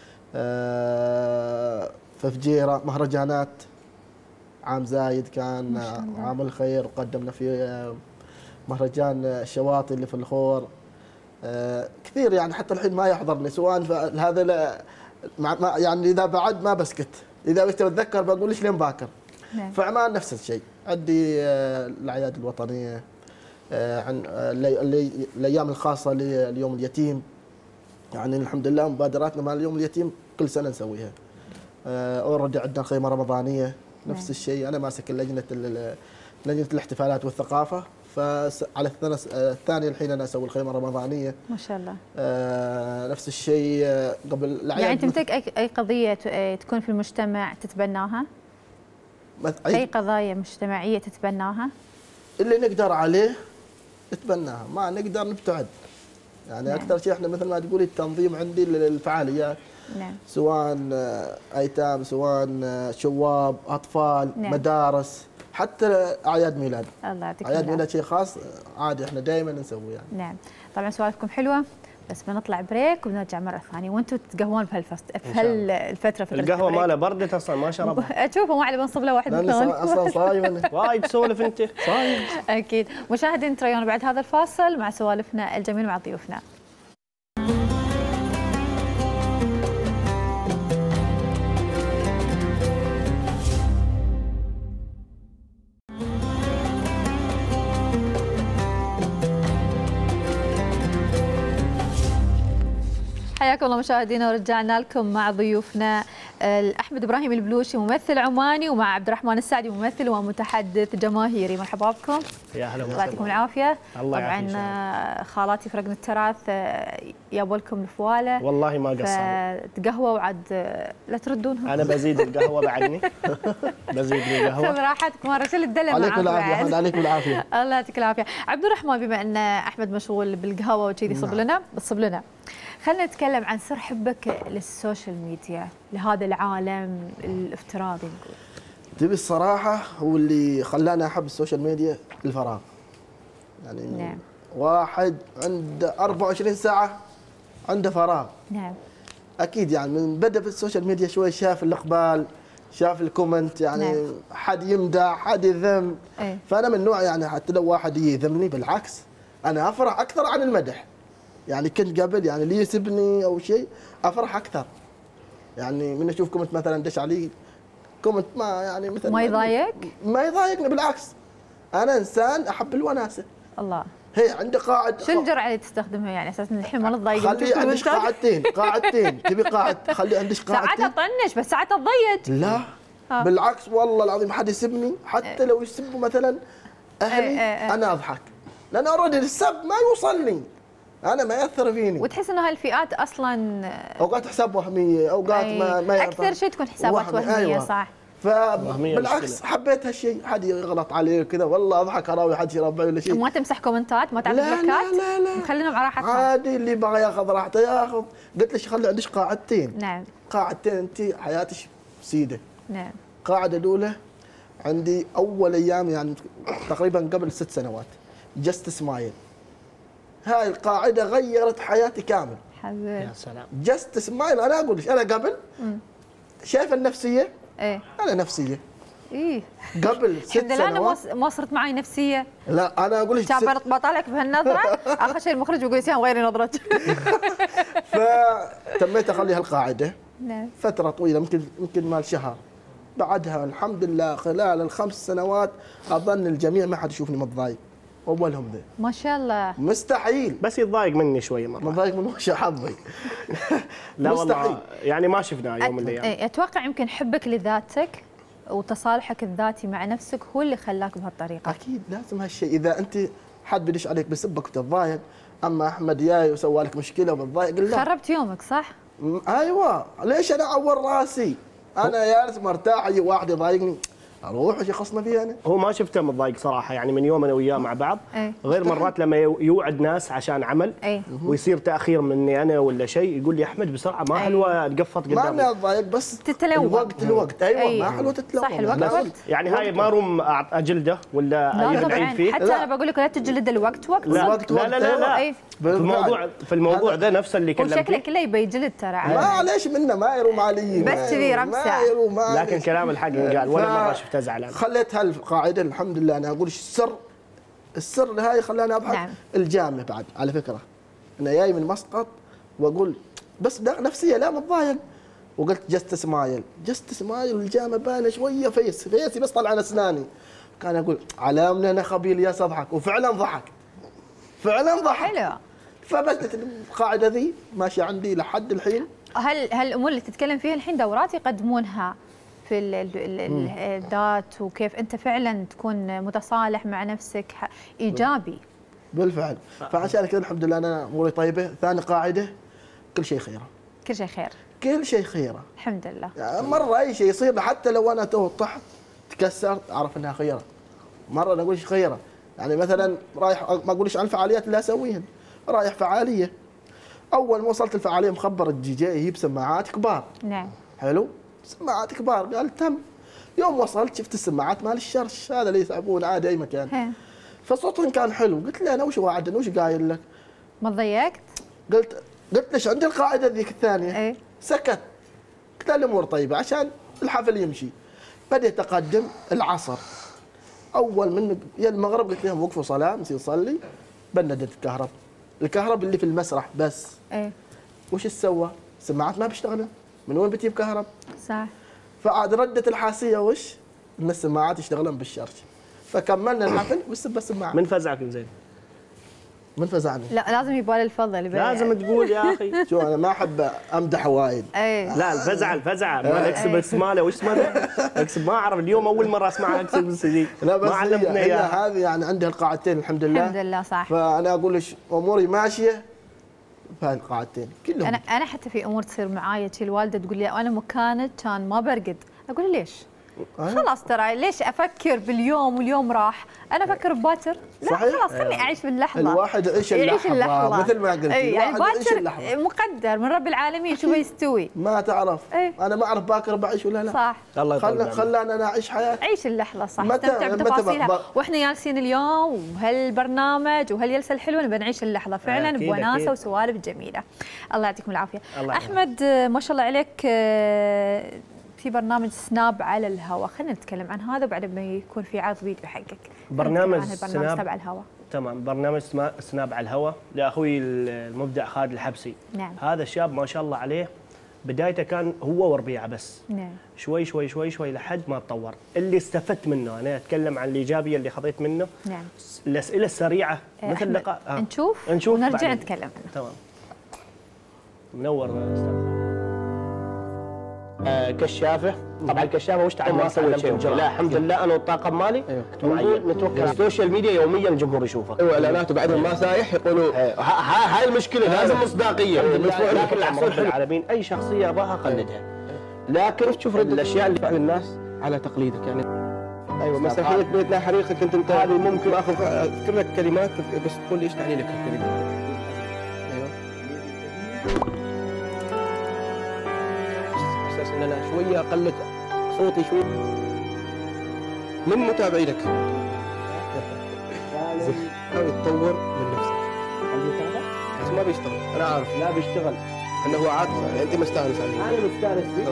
في فجيره، مهرجانات عام زايد كان عام الخير، وقدمنا في مهرجان الشواطئ اللي في الخور. كثير يعني حتى الحين ما يحضرني سواء هذا يعني اذا بعد ما بسكت، اذا بتذكر بقول ليش لين باكر. نعم. فعمان نفس الشيء، عندي الاعياد الوطنيه، عن الايام الخاصه ليوم اليتيم. يعني الحمد لله مبادراتنا مع اليوم اليتيم كل سنه نسويها. اوريدي عندنا الخيمه الرمضانيه نفس الشيء، انا ماسك لجنه لجنه الاحتفالات والثقافه، فعلى السنه الثانيه الحين انا اسوي الخيمه الرمضانيه. ما شاء الله. آه نفس الشيء قبل الاعياد. يعني تمتلك اي قضيه تكون في المجتمع تتبناها؟ اي قضايا مجتمعيه تتبناها؟ اللي نقدر عليه نتبناها، ما نقدر نبتعد. يعني نعم. اكثر شيء احنا مثل ما تقولي التنظيم عندي للفعاليات. نعم. سواء ايتام، سواء شواب، اطفال، نعم. مدارس، حتى اعياد ميلاد. الله يعطيك اعياد ميلاد شيء خاص عادي احنا دائما نسويه يعني. نعم. طبعا سوالفكم حلوه بس بنطلع بريك وبنرجع مره ثانيه وانتم تتقهون في هالفست في هالفتره فتره القهوه ماله بردت اصلا ما شربها. اشوفه ما علي بنصب له واحد ثاني. اصلا صايم وايد تسولف انت. صايم. اكيد. مشاهدين تريون بعد هذا الفاصل مع سوالفنا الجميله مع ضيوفنا. حياكم الله مشاهدينا ورجعنا لكم مع ضيوفنا احمد ابراهيم البلوشي ممثل عماني ومع عبد الرحمن السعدي ممثل ومتحدث جماهيري. مرحبا بكم. يا هلا الله يعطيكم العافيه. الله طبعا خالاتي في رقم التراث جابوا لكم الفواله والله ما قصروا. تقهوى وعد لا تردونهم. انا بزيد القهوه بعدني. بزيد القهوه. خذ راحتك مره شيل الدلع عليكم العافيه. عليكم العافيه. الله يعطيك العافيه. عبد الرحمن بما ان احمد مشغول بالقهوه وكذي صب لنا بتصب لنا، خلينا نتكلم عن سر حبك للسوشيال ميديا لهذا العالم الافتراضي نقول. تبي الصراحه هو اللي خلاني احب السوشيال ميديا الفراغ. يعني نعم. واحد عنده أربعة وعشرين ساعه عنده فراغ. نعم. اكيد يعني من بدا في السوشيال ميديا شوي شاف الاقبال، شاف الكومنت، يعني نعم. حد يمدح حد يذم. ايه؟ فانا من نوع يعني حتى لو واحد يذمني بالعكس انا افرح اكثر عن المدح. يعني كنت قبل يعني اللي يسبني او شيء افرح اكثر. يعني من اشوف كومنت مثلا دش علي كومنت ما يعني مثلا ما يضايق؟ ما يضايقني بالعكس. انا انسان احب الوناسه. الله. هي عندي قاعد. شو الجرعه اللي تستخدمها يعني اساس ان الحين ما نتضايق؟ خلي عندك قاعدتين قاعدتين تبي قاعد خلي عندك قاعدتين. ساعات اطنش بس ساعات تضيج. لا آه. بالعكس والله العظيم حد يسبني حتى لو يسبوا مثلا اهلي انا اضحك، لان اوريدي السب ما يوصلني، انا ما ياثر فيني. وتحس انه هالفئات اصلا اوقات حساب وهميه، اوقات ما ما اكثر شيء تكون حسابات وهميه. أيوة. صح. فبالعكس حبيت هالشيء، حد يغلط عليه كذا والله اضحك اراوي حد يربع ولا شيء. ما تمسح كومنتات، ما تعطي بلوكات؟ لا لا لا مخلينهم على راحتهم. عادي، اللي بغى ياخذ راحته ياخذ. قلت لك خلي عندك قاعدتين. نعم. قاعدتين انت حياتك سيده. نعم. قاعده الاولى عندي اول ايام يعني تقريبا قبل ست سنوات، جست سمايل. هاي القاعده غيرت حياتي كامل. حبيبي يا سلام. جست سمايل، انا اقول لك انا قبل شايفه النفسيه؟ ايه انا نفسيه. ايه قبل ست سنوات. الحمد لله انا ما صرت معي نفسيه. لا انا اقول لك شاب بطالعك بهالنظره، اخر شيء المخرج بيقول لي غيري نظرتك. فتميت اخلي هالقاعده. نعم. فتره طويله، يمكن يمكن مال شهر. بعدها الحمد لله خلال الخمس سنوات اظن الجميع ما حد يشوفني متضايق. اولهم ذا. ما شاء الله. مستحيل. بس يتضايق مني شويه مره. متضايق من وش حظي. لا والله يعني ما شفناه يوم من الايام. اتوقع يمكن حبك لذاتك وتصالحك الذاتي مع نفسك هو اللي خلاك بهالطريقه. اكيد لازم هالشيء، اذا انت حد بدش عليك بسبك وتتضايق، اما احمد جاي وسوى لك مشكله وبتضايق لا. خربت يومك صح؟ ايوه، ليش انا اعور راسي؟ انا جالس مرتاح، يجي واحد يضايقني اروح ايش يخصنا فيه انا؟ هو ما شفته متضايق صراحه، يعني من يوم انا وياه مع بعض. أي. غير مرات لما يوعد ناس عشان عمل أي. ويصير تاخير مني انا ولا شيء، يقول لي احمد بسرعه ما حلوه تقفط قدامي. ما انا اتضايق بس تتلوم. الوقت الوقت ايوه. أي. ما حلوه تتلوم. صح الوقت وقت. يعني هاي ما روم اجلده ولا اجيب العيد فيه. حتى لا. انا بقول لك لا تجلد الوقت وقت. لا الوقت لا لا, لا, لا. أي. في الموضوع في الموضوع ذا نفسه اللي كلمت وشكله كله يبي يجلد ترى. ما ليش منه ما يروم علي بس كذي رمسه. لكن كلام الحق قال ولا مره شفته زعلان. خليت هالقاعده الحمد لله. انا اقول السر السر هاي خلاني ابحث. نعم. الجامعه بعد على فكره انا جاي من مسقط واقول بس نفسيه لا متضايق، وقلت جست سمايل جست سمايل والجامعه باينه شويه فيس فيسي بس طلع اسناني. كان اقول علامنا انا خبيل يا اضحك، وفعلا ضحك فعلا ضحك. حلو. فبدت القاعده ذي ماشيه عندي لحد الحين. هل هالامور اللي تتكلم فيها الحين دورات يقدمونها في الذات وكيف انت فعلا تكون متصالح مع نفسك ايجابي؟ بالفعل. فعشان كذا الحمد لله انا اموري طيبه. ثاني قاعده كل شيء خيره. كل شيء خير. كل شيء خيره. الحمد لله. يعني مره اي شيء يصير حتى لو انا تو طحت تكسرت اعرف انها خيره. مره انا اقول خيره، يعني مثلا رايح ما اقولش عن الفعاليات اللي اسويهن، رايح فعاليه اول ما وصلت الفعاليه مخبر الدي جي يجيب سماعات كبار. نعم. حلو؟ سماعات كبار. قال تم. يوم وصلت شفت السماعات مال الشرش هذا اللي يسحبون عادي اي مكان. هي. فصوتهم كان حلو. قلت له انا وش وعدني وش قايل لك؟ ما تضايقت؟ قلت قلت ليش عندي القاعده ذيك الثانيه. ايه؟ سكت. قلت له الامور طيبه عشان الحفل يمشي. بديت اقدم العصر. اول من يا المغرب قلت لهم وقفوا صلاه نصير نصلي. بندت الكهرب. الكهرب اللي في المسرح بس. ايه؟ وش سوى؟ السماعات ما بيشتغلن. من وين بتجيب كهرب؟ صح. فعاد ردت الحاسيه وش؟ ان السماعات يشتغلن بالشرش. فكملنا الحفل والسب السماعات. من فزعك زين؟ من فزعني؟ لا لازم يبالي الفضل. لازم تقول يا اخي. شو انا ما احب امدح وايد. اي لا الفزعه الفزعه ما اكسب اسمه وش اسمه اكسب ما اعرف اليوم اول مره اسمع اكسب السي. لا بس ما علمتنا اياها. هذه يعني عندي القاعدتين الحمد لله. الحمد لله صح. فانا اقول لك اموري ماشيه في القاعدتين كلهم. انا انا حتى في امور تصير معايا شي الوالده تقول لي انا مكانك كان ما برقد، اقول ليش؟ خلاص ترى ليش افكر باليوم واليوم راح؟ انا افكر بباكر. لا صحيح. خلاص خليني اعيش باللحظه. الواحد يعيش اللحظه, اللحظة. مثل ما قلت يعني باكر مقدر من رب العالمين شو بيستوي. ما تعرف. أي. انا ما اعرف باكر بعيش ولا لا. صح. الله خلى خلانا انا اعيش حياتي. عيش اللحظه صح. استمتع بتفاصيلها واحنا جالسين اليوم وهالبرنامج وهالجلسه الحلوه نبي نعيش اللحظه فعلا بوناسه وسوالف جميله. الله يعطيكم العافيه. احمد ما شاء الله عليك في برنامج سناب على الهواء، خلينا نتكلم عن هذا وبعد ما يكون في عرض فيديو حقك. برنامج سناب على الهواء. تمام. برنامج سناب على الهواء لاخوي المبدع خالد الحبسي. نعم. هذا الشاب ما شاء الله عليه بدايته كان هو وربيعه بس. نعم. شوي شوي شوي شوي لحد ما تطور. اللي استفدت منه انا اتكلم عن الايجابيه اللي خذيت منه. نعم. الاسئله السريعه مثل لقاء آه. نشوف نشوف ونرجع نتكلم عنه. تمام. منور استاذ. آه كشافه. طبعا الكشافه وش تعلمت؟ ما سويت شيء. لا الحمد لله انا والطاقم مالي نتوكل على السوشيال ميديا يوميا الجمهور يشوفه. ايوه اعلانات وبعدين ما سايح يقولوا هاي المشكله لازم مصداقيه. لكن الحمد لله العالمين اي شخصيه ابغاها اقلدها. لكن تشوف رد الاشياء اللي فعل الناس على تقليدك يعني. ايوه مثلا حريق بيتنا حريقه كنت انت هذه ممكن اخذ اذكر لك كلمات بس تقول لي ايش تعني لك الكلمات. ايوه احساس ان انا شويه قلت صوتي شوي من متابعينك. حاول تطور من نفسك. بس ما بيشتغل انا عارف. لا بيشتغل انه هو عاطفه يعني انت مستانس عليه. انا مستانس فيه.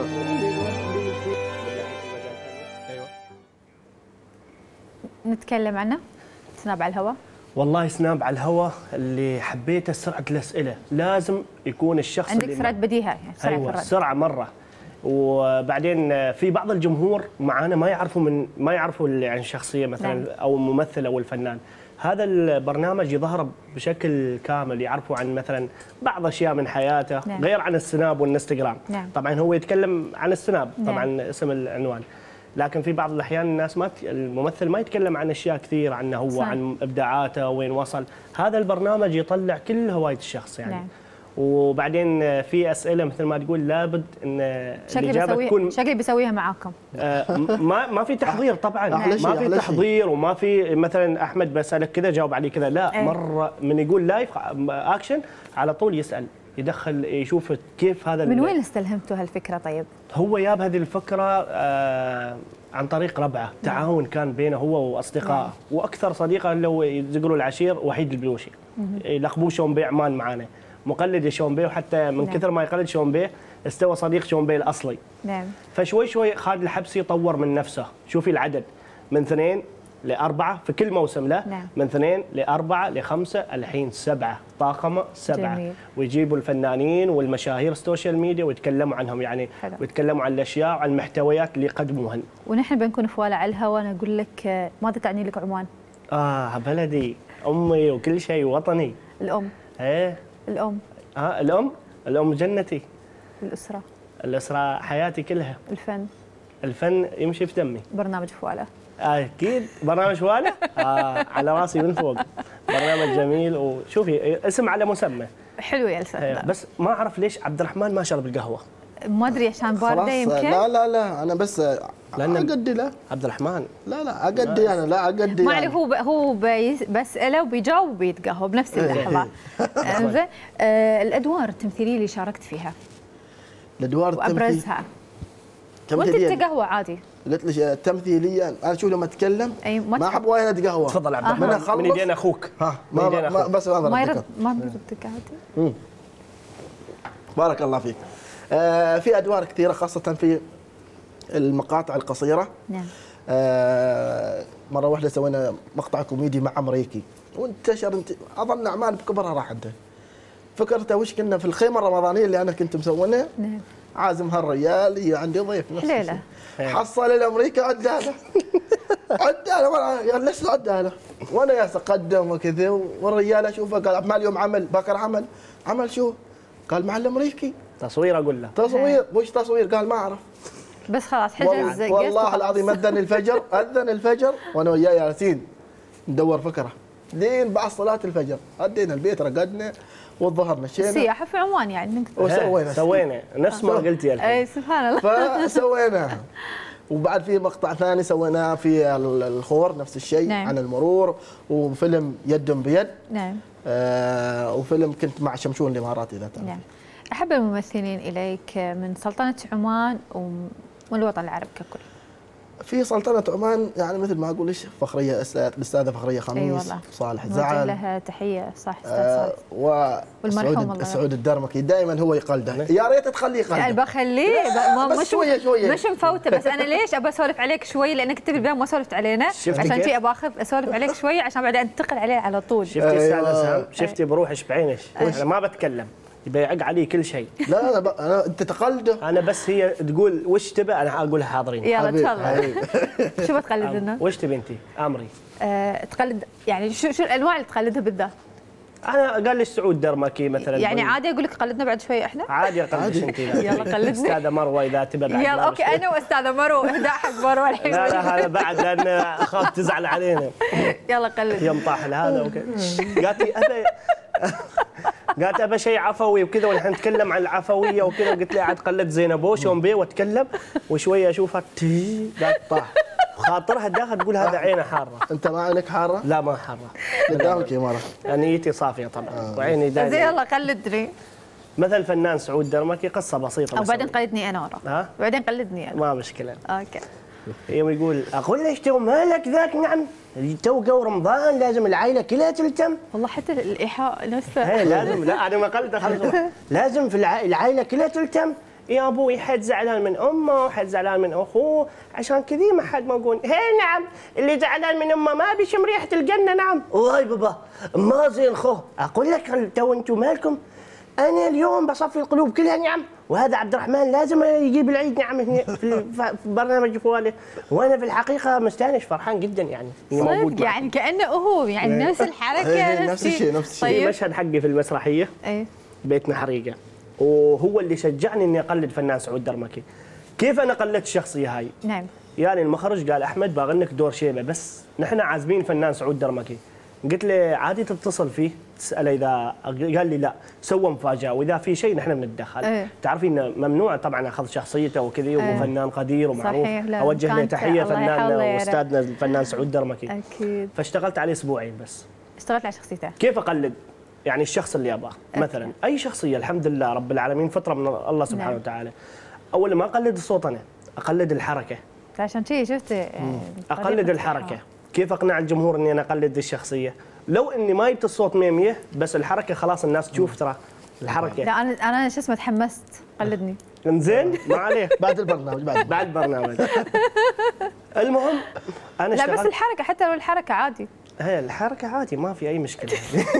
ايوه نتكلم عنه سناب على الهواء. والله سناب على الهواء اللي حبيته سرعه الاسئله، لازم يكون الشخص عندك اللي سرعه بديهه يعني سرعه أيوة الرد. سرعه مره. وبعدين في بعض الجمهور معانا ما يعرفوا من ما يعرفوا عن الشخصيه مثلا نعم. او الممثل او الفنان. هذا البرنامج يظهر بشكل كامل، يعرفوا عن مثلا بعض اشياء من حياته نعم. غير عن السناب والانستغرام. نعم. طبعا هو يتكلم عن السناب طبعا نعم. اسم العنوان، لكن في بعض الاحيان الناس ما الممثل ما يتكلم عن اشياء كثير عنه هو صح. عن ابداعاته وين وصل. هذا البرنامج يطلع كل هوايه الشخص يعني نعم. وبعدين في اسئله مثل ما تقول لابد ان الاجابه تكون شكلي بيسويها معاكم. آه ما ما في تحضير طبعا. ما في تحضير وما في مثلا احمد بسالك كذا جاوب عليه كذا، لا أيه. مره من يقول لايف اكشن على طول يسال يدخل يشوف كيف هذا. من وين استلهمتوا هالفكره طيب؟ هو جاب هذه الفكره آه عن طريق ربعه، تعاون كان بينه هو واصدقائه، واكثر صديقه اللي هو يقولوا العشير وحيد البلوشي. يلقبوه شون بيه عمان معانا، مقلد شون بيه، وحتى من نعم. كثر ما يقلد شون بيه استوى صديق شون بيه الاصلي. نعم. فشوي شوي خالد الحبسي طور من نفسه، شوفي العدد من اثنين لاربعه في كل موسم له نعم. من اثنين لاربعه لخمسه الحين سبعه، طاقمه سبعه جميل. ويجيبوا الفنانين والمشاهير السوشيال ميديا ويتكلموا عنهم يعني حلو. ويتكلموا عن الاشياء وعن المحتويات اللي يقدموهن. ونحن بنكون في ولا على الهواء نقول لك ماذا تعني لك عمان؟ اه بلدي امي وكل شيء وطني. الام. ايه الام. اه الام الام جنتي. الاسره. الاسره حياتي كلها. الفن. الفن يمشي في دمي. برنامج فواله. اكيد برنامج فواله آه على راسي من فوق. برنامج جميل، وشوفي اسم على مسمى. حلو يا لسه. بس ما اعرف ليش عبد الرحمن ما شرب القهوه. ما ادري عشان بارده يمكن. لا لا لا انا بس اقدي له عبد الرحمن. لا لا اقدي انا لا اقدي ما عليه. هو هو بساله وبيجاوب وبيتقهوى بنفس اللحظه. زين آه الادوار التمثيليه اللي شاركت فيها. الادوار التمثيليه وابرزها. وانت تتقهوى عادي. قلت لك تمثيليا انا شوف لما اتكلم أي ما احب وايد اتقهوى. تفضل عبد الرحمن من يدين اخوك. ها ما, ما بس ما ما يرد ما بردك عادي. بارك الله فيك. آه في ادوار كثيره خاصه في المقاطع القصيره. نعم. آه مره واحده سوينا مقطع كوميدي مع امريكي وانتشر انت اظن اعمال بكبرها راح عنده. فكرته وش كنا في الخيمه الرمضانيه اللي انا كنت مسوينها. نعم. عازم هالريال عندي ضيف نفس حليله. حصل الامريكا عداله عداله يا لسه عداله وانا يا قدم وكذا والرجال اشوفه قال ما اليوم عمل باكر عمل عمل شو؟ قال مع الامريكي تصوير اقول له تصوير وش تصوير؟ قال ما اعرف بس خلاص حجز. والله العظيم اذن الفجر اذن الفجر وانا وياه ياسين ندور فكره لين بعد صلاه الفجر عدينا البيت رقدنا والظهر مشينا. سياحه في عمان يعني وسوينا سوينا نفس ما قلتي الحين. اي سبحان الله. فسويناها. وبعد في مقطع ثاني سويناه في الخور نفس الشيء نعم. عن المرور، وفيلم يد بيد نعم. آه وفيلم كنت مع شمشون الاماراتي اذا تعرف. نعم. احب الممثلين اليك من سلطنه عمان والوطن العربي ككل. في سلطنة عمان يعني مثل ما اقول ايش فخرية الاستاذة فخرية خميس، أي صالح زعل لها تحية صح استاذ آه وسعود سعود الدرمكي دائما هو يقلده، يا ريت تخليه يقلده. يعني بخليه مش شوية شوية مش مفوته، بس انا ليش ابى اسولف عليك شوي لانك انت بالبدايه ما سولفت علينا عشان شيء ابى اخذ اسولف عليك شوي عشان بعدين انتقل عليه على طول. شفتي استاذ اسهام؟ شفتي بروحش بعينش انا ما بتكلم يبيعق علي كل شيء. لا انا ب... انا انت تقلده. انا بس هي تقول وش تبى انا اقول حاضرين. يلا تفضل. شو بتقلد لنا؟ وش تبي انت؟ امري. أه تقلد يعني شو شو الانواع اللي تقلدها بالذات؟ انا قال لي سعود درمكي مثلا. يعني عادي اقول لك قلدنا بعد شوي احنا؟ عادي اقلدك انت. يلا قلدني. استاذه مروه اذا تبى. يلا اوكي انا واستاذه مروه اهداء حق مروه الحين. لا لا هذا بعد لان اخاف تزعل علينا. يلا قلد. يوم طاح هذا اوكي. قالت لي ابى قالت ابى شيء عفوي وكذا ونحن نتكلم عن العفويه وكذا، وقلت لها عاد قلد زينبوش يوم بيه واتكلم وشويه اشوفها تي قالت طاح خاطرها داخل تقول هذا عينه حاره. انت ما عينك حاره؟ لا ما حاره. قدامك يا مره. نيتي صافيه طبعا وعيني دايما. زين يلا قلدني. مثل الفنان سعود درمكي قصه بسيطه. وبعدين قلدني انا ورا. ها؟ وبعدين قلدني انا. ما مشكله. اوكي. يوم يقول اقول ليش تو مالك ذاك نعم تو جو رمضان لازم العائله كلها تلتم. والله حتى الايحاء نفسه. ايه لازم. لا انا ما قلت خلص. لازم في العائله كلها تلتم. يا ابوي حد زعلان من امه وحد زعلان من اخوه عشان كذي ما حد موجود. هي نعم اللي زعلان من امه ما بيشم ريحه الجنه. نعم والله يا بابا ما زين خوه. اقول لك تو انتم مالكم انا اليوم بصفي القلوب كلها. نعم وهذا عبد الرحمن لازم يجيب العيد. نعم في برنامج فواله وانا في الحقيقه مستانس فرحان جدا يعني موجود يعني كانه هو يعني نفس الحركه نفس الشيء نفس الشيء. طيب مشهد حقي في المسرحيه ايه بيتنا حريقه وهو اللي شجعني اني اقلد فنان سعود درمكي. كيف انا قلدت الشخصيه هاي؟ نعم يعني المخرج قال احمد باغنك دور شيبه بس نحن عازمين فنان سعود درمكي. قلت له عادي تتصل فيه تساله اذا قال لي لا سوى مفاجاه واذا في شيء نحن بنتدخل. ايه. تعرفي انه ممنوع طبعا اخذ شخصيته وكذا ايه. وهو فنان قدير ومعروف. اوجه له تحيه فنان واستاذنا الفنان سعود درمكي. اكيد. فاشتغلت عليه اسبوعين بس. اشتغلت على شخصيته. كيف اقلد؟ يعني الشخص اللي ابغاه مثلا اي شخصيه الحمد لله رب العالمين فطره من الله سبحانه نعم. وتعالى. اول ما اقلد الصوت انا اقلد الحركه. عشان شيء شفت اقلد الحركه. كيف اقنع الجمهور اني انا اقلد الشخصيه؟ لو اني ما جبت الصوت مية مية بس الحركه خلاص الناس تشوف ترى الحركه. لا انا انا شو اسمه تحمست قلدني. انزين ما عليه. بعد البرنامج بعد بعد البرنامج. المهم انا لا بس الحركه حتى لو الحركه عادي. هي الحركه عادي ما في اي مشكله.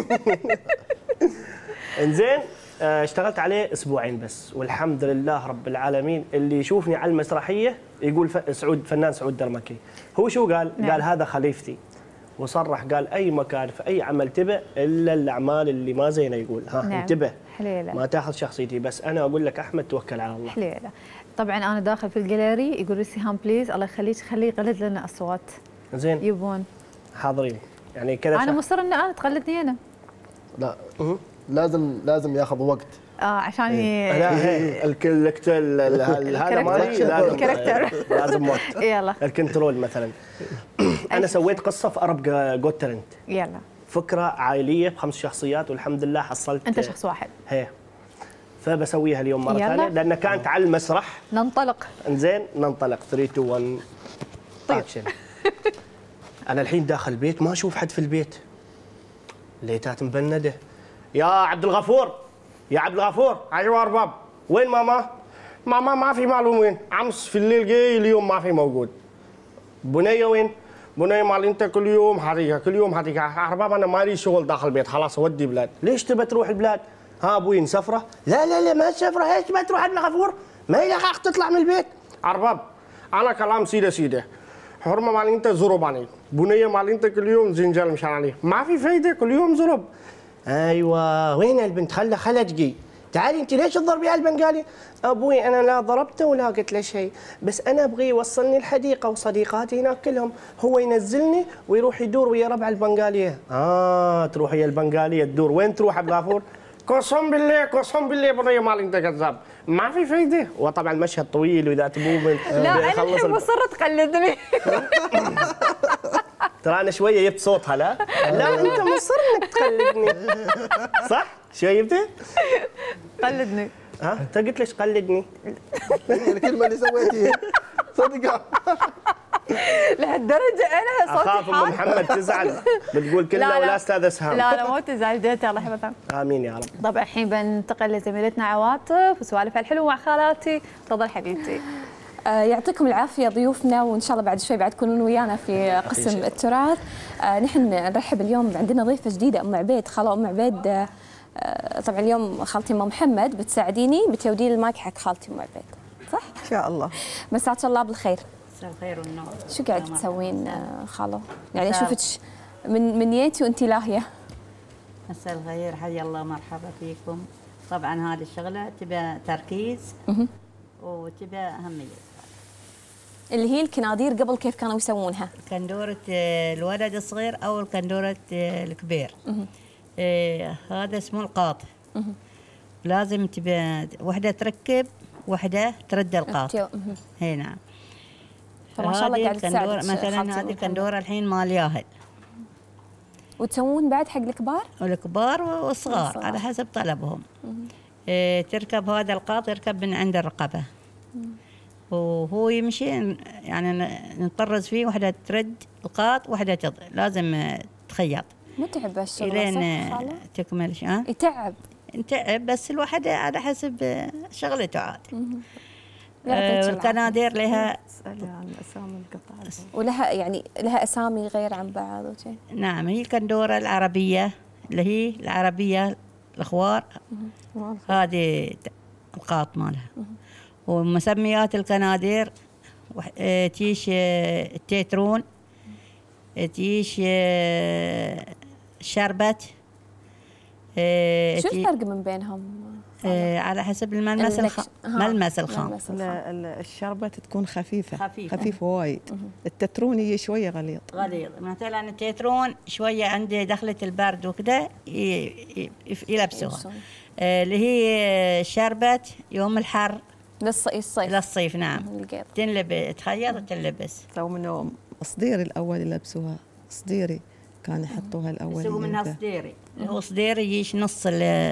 انزين اشتغلت عليه اسبوعين بس والحمد لله رب العالمين اللي يشوفني على المسرحيه يقول سعود فنان سعود درمكي. هو شو قال؟ نعم. قال هذا خليفتي وصرح قال اي مكان في اي عمل تبه الا الاعمال اللي ما زينه يقول ها نعم. انتبه حليلة. ما تاخذ شخصيتي بس انا اقول لك احمد توكل على الله. حليلة. طبعا انا داخل في الجاليري يقول لي سهام بليز الله يخليك خليه يقلد لنا اصوات. زين يبون حاضرين يعني كذا. انا مصر ان انا تقلدني انا. لا أه. لازم لازم ياخذ وقت. اه عشان إيه. لا الكاركتر هذا مالي لازم الكاركتر لازم وقت. يلا الكنترول مثلا. انا سويت قصه في ارب جوت تالنت. يلا فكره عائليه بخمس شخصيات والحمد لله حصلت. انت شخص واحد. هي فبسويها اليوم مره ثانيه لان كانت على المسرح. ننطلق. انزين ننطلق ثلاثة اثنين واحد اكشن. انا الحين داخل البيت ما اشوف حد في البيت. ليتات مبنده. يا عبد الغفور يا عبد الغفور ايوه ارباب وين ماما؟ ماما ما في معلوم وين امس في الليل جاي اليوم ما في موجود. بنيه وين؟ بنيه مال انت كل يوم حريقه كل يوم حريقه. ارباب انا مالي شغل داخل البيت خلاص اودي بلاد. ليش تبى تروح البلاد؟ ها ابوي مسافره؟ لا لا لا ما مسافره. ايش تبى تروح عبد الغفور؟ ما لك حق تطلع من البيت. ارباب انا كلام سيده سيده. حرمه مال انت زرب عليك. بنيه مال انت كل يوم زنجال مشان عليه. ما في فايده كل يوم زرب. ايوه وين البنت؟ خلها خلها تجي. تعالي انت ليش تضربي البنغالي؟ ابوي انا لا ضربته ولا قلت له شيء، بس انا ابغيه يوصلني الحديقه وصديقاتي هناك كلهم، هو ينزلني ويروح يدور ويا ربع البنغاليه. اه تروح ويا البنغاليه تدور، وين تروح عبد الغفور؟ قسم بالله قسم بالله بنيه مال انت كذاب، ما في فايده، وطبعا المشهد طويل واذا تبوه من لا انا الحين مصره تقلدني. ترى انا شويه جبت صوتها. لا لا انت مصر انك تقلدني صح؟ شويه جبتي؟ قلدني. ها انت قلت ليش قلدني؟ الكلمه اللي سويتيها صدقها لهالدرجه انا صوتي اخاف ام محمد تزعل بتقول كلها ولا استاذ اسهام. لا لا مو تزعل جيتي الله يحفظها. امين يا رب. طبعا الحين بننتقل لزميلتنا عواطف وسوالف الحلوه مع خالاتي. تفضل حبيبتي. آه يعطيكم العافيه ضيوفنا، وان شاء الله بعد شوي بعد تكونون ويانا في قسم التراث. آه نحن نرحب اليوم عندنا ضيفه جديده ام عبيد، خاله ام عبيد. آه طبعا اليوم خالتي ام محمد بتساعديني بتودي لي المايك حق خالتي ام عبيد، صح؟ ان شاء الله. مساك الله بالخير. مساء الخير والنور. شو قاعد تسوين خاله؟ يعني شفتش من من نيتي وانت لاهيه. مساء الخير، حيا الله، مرحبا فيكم. طبعا هذه الشغله تبى تركيز وتبى اهميه، اللي هي الكنادير قبل كيف كانوا يسوونها؟ كندوره الولد الصغير او الكندوره الكبير. إيه هذا اسمه القاط. لازم تبى وحده تركب وحده ترد القاط. اي نعم. فما شاء الله قاعد تساعد. مثلا هذه الكندوره الحين مال ياهل. وتسوون بعد حق الكبار؟ والكبار والصغار على حسب طلبهم. إيه تركب هذا القاط يركب من عند الرقبه. وهو يمشي يعني نطرز فيه، وحده ترد القاط وحده تض... لازم تخيط. متعب هالشغل لين تكمل شان. يتعب. يتعب بس الواحد على حسب شغلته عاد. آه الكنادير لها اسالي عن اسامي القطع ولها يعني لها اسامي غير عن بعض وشيء. نعم، هي الكندوره العربيه اللي هي العربيه الخوار، هذه القاط مالها. ومسميات الكنادير تيش التيترون، تيش الشربت. شو الفرق من بينهم؟ على حسب الملمس الخام. ملمس الخام. الشربت تكون خفيفه خفيفه, خفيفه وايد. التترون هي شويه غليظ غليظ. مثلا التيترون شويه عند دخله البرد وكذا يلبسوها. اللي هي الشربت يوم الحر للصيف. للصيف نعم. تنلبس تخيط وتنلبس. سووا منه صديري الاول يلبسوها، صديري كانوا يحطوها الاول. يسووا منها صديري. هو صديري يجيش نص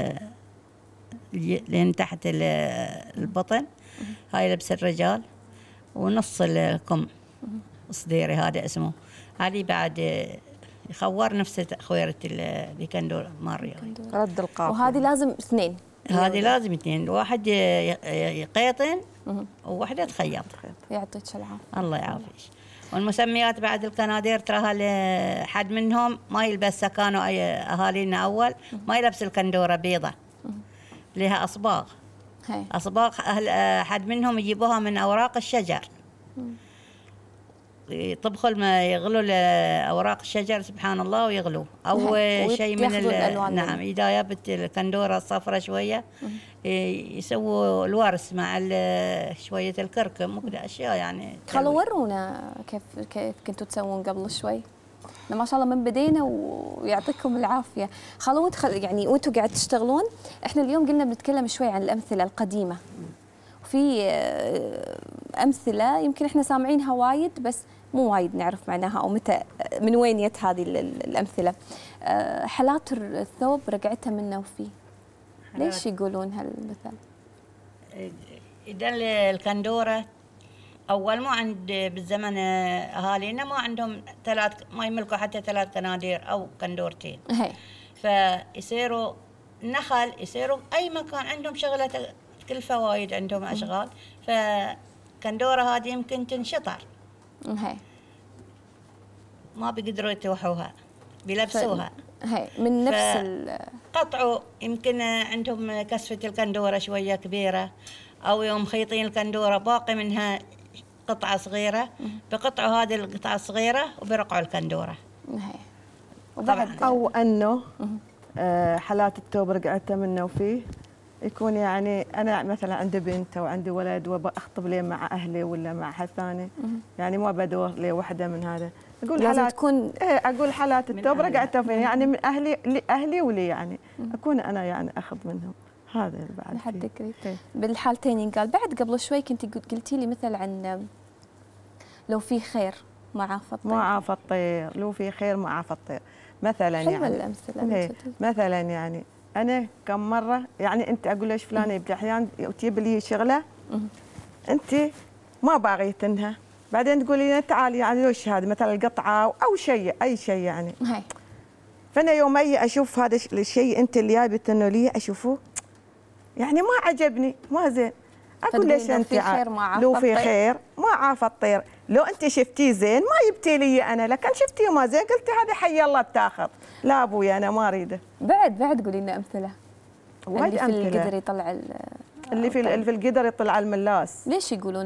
لين تحت البطن، هاي لبس الرجال، ونص الكم صديري هذا اسمه. هذه بعد يخور نفس خويرة اللي كندور ماريو. رد القاف. وهذه لازم اثنين. هذه لازم اثنين، واحد يقيطن وواحدة تخيط. يعطيك العافية. الله يعافيك. والمسميات بعد الكنادير تراها لحد منهم ما يلبسها، كانوا اي اهالينا اول ما يلبس الكندوره بيضه، لها اصباغ. هي. اصباغ اهل حد منهم يجيبوها من اوراق الشجر. يطبخوا ما يغلوا اوراق الشجر سبحان الله ويغلوا او شيء من نعم. اذا جابت الكندوره الصفراء شويه يسووا الورس مع شويه الكركم وكذا اشياء يعني. خلوا ورونا كيف كيف كنتوا تسوون قبل شوي. ما شاء الله من بدينا ويعطيكم العافيه. خلوا وانت يعني وانتوا قاعد تشتغلون، احنا اليوم قلنا بنتكلم شوي عن الامثله القديمه. وفي امثله يمكن احنا سامعينها وايد بس مو وايد نعرف معناها او متى من وين جت هذه الامثله. حالات الثوب رقعتها منا وفيه. ليش يقولون هالمثل؟ اذا الكندوره اول مو عند بالزمن اهالينا ما عندهم ثلاث، ما يملكوا حتى ثلاث كنادير او كندورتين. هي. فيصيروا نخل، يصيروا اي مكان عندهم شغله كل فوايد، عندهم اشغال. فكندوره هذه يمكن تنشطر. هي. ما بيقدروا يتوحوها، بيلبسوها. هي من نفس قطعوا يمكن عندهم كسفة الكندورة شوية كبيرة، أو يوم خيطين الكندورة باقي منها قطعة صغيرة، بقطعوا هذه القطعة الصغيرة وبرقعوا الكندورة. هي. وبعد أو أنه حالات التوب رقعته منه وفيه يكون يعني أنا مثلا عندي بنت أو عندي ولد وبأخطب لي مع أهلي ولا مع حد ثاني، يعني ما بدور لي وحدة من هذا. أقول لازم حالات تكون إيه أقول حالات التوب رقعته فيه، يعني من أهلي لأهلي ولي، يعني أكون أنا يعني أخذ منهم. هذا بعد لحد قريب. بالحالتين ينقال. بعد قبل شوي كنتي قلتي لي مثل عن لو في خير ما عاف الطير. ما عاف الطير، لو في خير ما عاف الطير. مثلا حلوة يعني الأمثلة. مثلا يعني أنا كم مرة يعني أنت أقول ليش فلانة يبدأ أحيانا وتجيب لي شغلة أنت ما باغيتنها، بعدين تقولي لي تعالي يعني ليش هذا مثلا القطعة أو شيء أي شيء يعني. هاي. فأنا يوم أي أشوف هذا الشيء أنت اللي جايبتنه لي أشوفه يعني ما عجبني ما زين، أقول ليش أنت لو في خير ما عاف الطير، لو أنت شفتيه زين ما جبتي لي أنا، لكن شفتيه ما زين قلتي هذا حي الله بتاخذ. لا أبوي أنا ما أريده. بعد بعد قولي لنا أمثلة. اللي في القدر يطلع اللي في في القدر يطلع الملاس. ليش يقولونه؟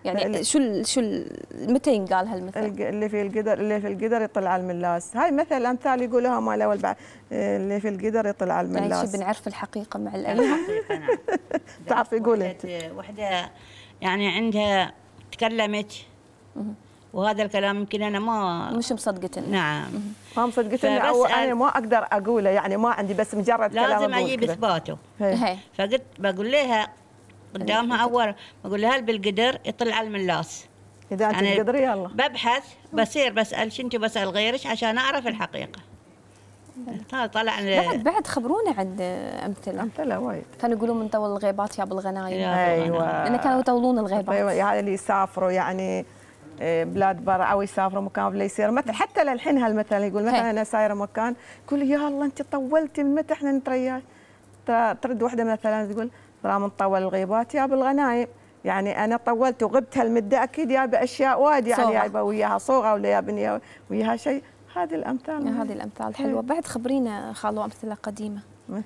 يعني شو ال شو ال متى ينقال هالمثل؟ اللي في القدر اللي في القدر يطلع على الملاس، هاي مثل امثال يقولوها مال اول بعد، اللي في القدر يطلع على الملاس. يعني شو بنعرف الحقيقه مع الالف. تعرفي قولي انت. وحده يعني عندها تكلمت وهذا الكلام يمكن انا ما مش مصدقتني. نعم ما مصدقتني او انا ما اقدر اقوله، يعني ما عندي بس مجرد كلام لازم اجيب اثباته. فقلت بقول لها قدامها اول بقول لها بالقدر يطلع على الملاس. اذا انت يعني تقدري يلا ببحث بصير بسال شنتي بسال غيرك عشان اعرف الحقيقه. طلع بعد بعد خبرونا عن امثله امثله وايد. كانوا يقولون من طول الغيبات يا بالغنايم. ايوه لان كانوا يطولون الغيبات. ايوه هذا اللي يسافروا يعني بلاد برا او يسافروا مكان ولا يصير مثل حتى للحين هالمثل يقول مثلا انا سايره مكان يقول يا الله انت طولتي من متى احنا نترياك. ترد وحده مثلا تقول ترى من طول الغيبات يا بالغنايم، يعني انا طولت وغبت هالمده اكيد يا باشياء وايد يعني جايبه وياها صوغه ولا جايبني وياها شيء. هذه الامثال هذه الامثال حلوه. بعد خبرينا خالو امثله قديمه مثل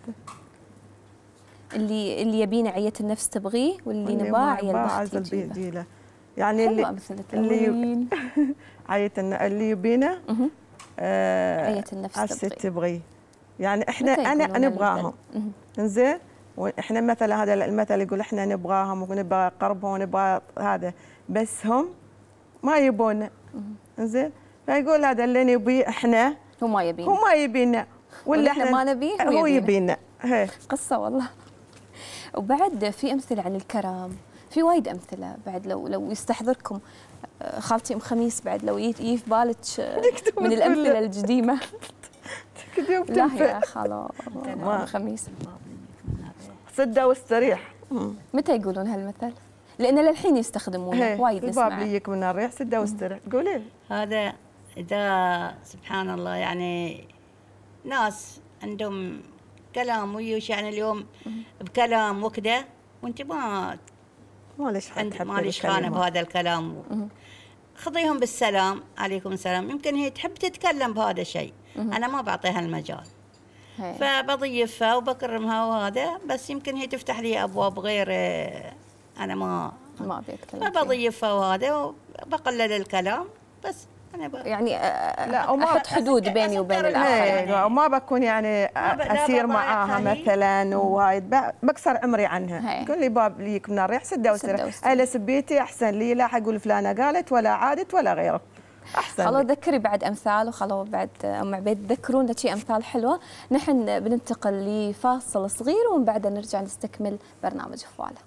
اللي اللي يبينا عيه النفس تبغيه واللي نباع عيه البخت يجيله. يعني اللي اللي عيه اللي يبينا آه عيه النفس تبغيه، يعني احنا انا نبغاهم انزين، واحنا مثلا هذا المثل يقول احنا نبغاهم ونبغى قربهم ونبغى هذا، بس هم ما يبونا انزين، فيقول هذا اللي نبيه احنا هو ما يبينا هو ما يبينا ولا احنا ما نبيه هو يبينا. هي قصه والله. وبعد في امثله عن الكرم، في وايد امثله بعد لو لو يستحضركم خالتي ام خميس بعد لو يجي في بالك من الامثله القديمه. لا يا خاله ام خميس صدة واستريح. متى يقولون هالمثل؟ لان للحين يستخدمونه وايد نسمع. الباب ليك من الريح صدة واستريح. قولي هذا اذا سبحان الله يعني ناس عندهم كلام ويوش يعني اليوم بكلام وكذا وانت ما ما ليش حد ما ليش خانه بهذا الكلام. خذيهم بالسلام عليكم السلام، يمكن هي تحب تتكلم بهذا الشيء انا ما بعطيها المجال فبضيفها وبكرمها وهذا، بس يمكن هي تفتح لي ابواب غير انا ما ما بيتكلم فبضيفها وهذا وبقلل الكلام بس أنا يعني أ... لا وما احط حدود بيني وبين الاخرين وما بكون يعني اسير معاها مثلا ووايد بكسر عمري عنها. تقول لي باب ليك من الريح سده وسره، انا سبيتي احسن لي لا حقول فلانه قالت ولا عادت ولا غيره احسن. خلو ذكري بعد امثال وخلو بعد ام عبيد ذكرونا شيء امثال حلوه. نحن بننتقل لفاصل صغير ومن بعده نرجع نستكمل برنامج فواله.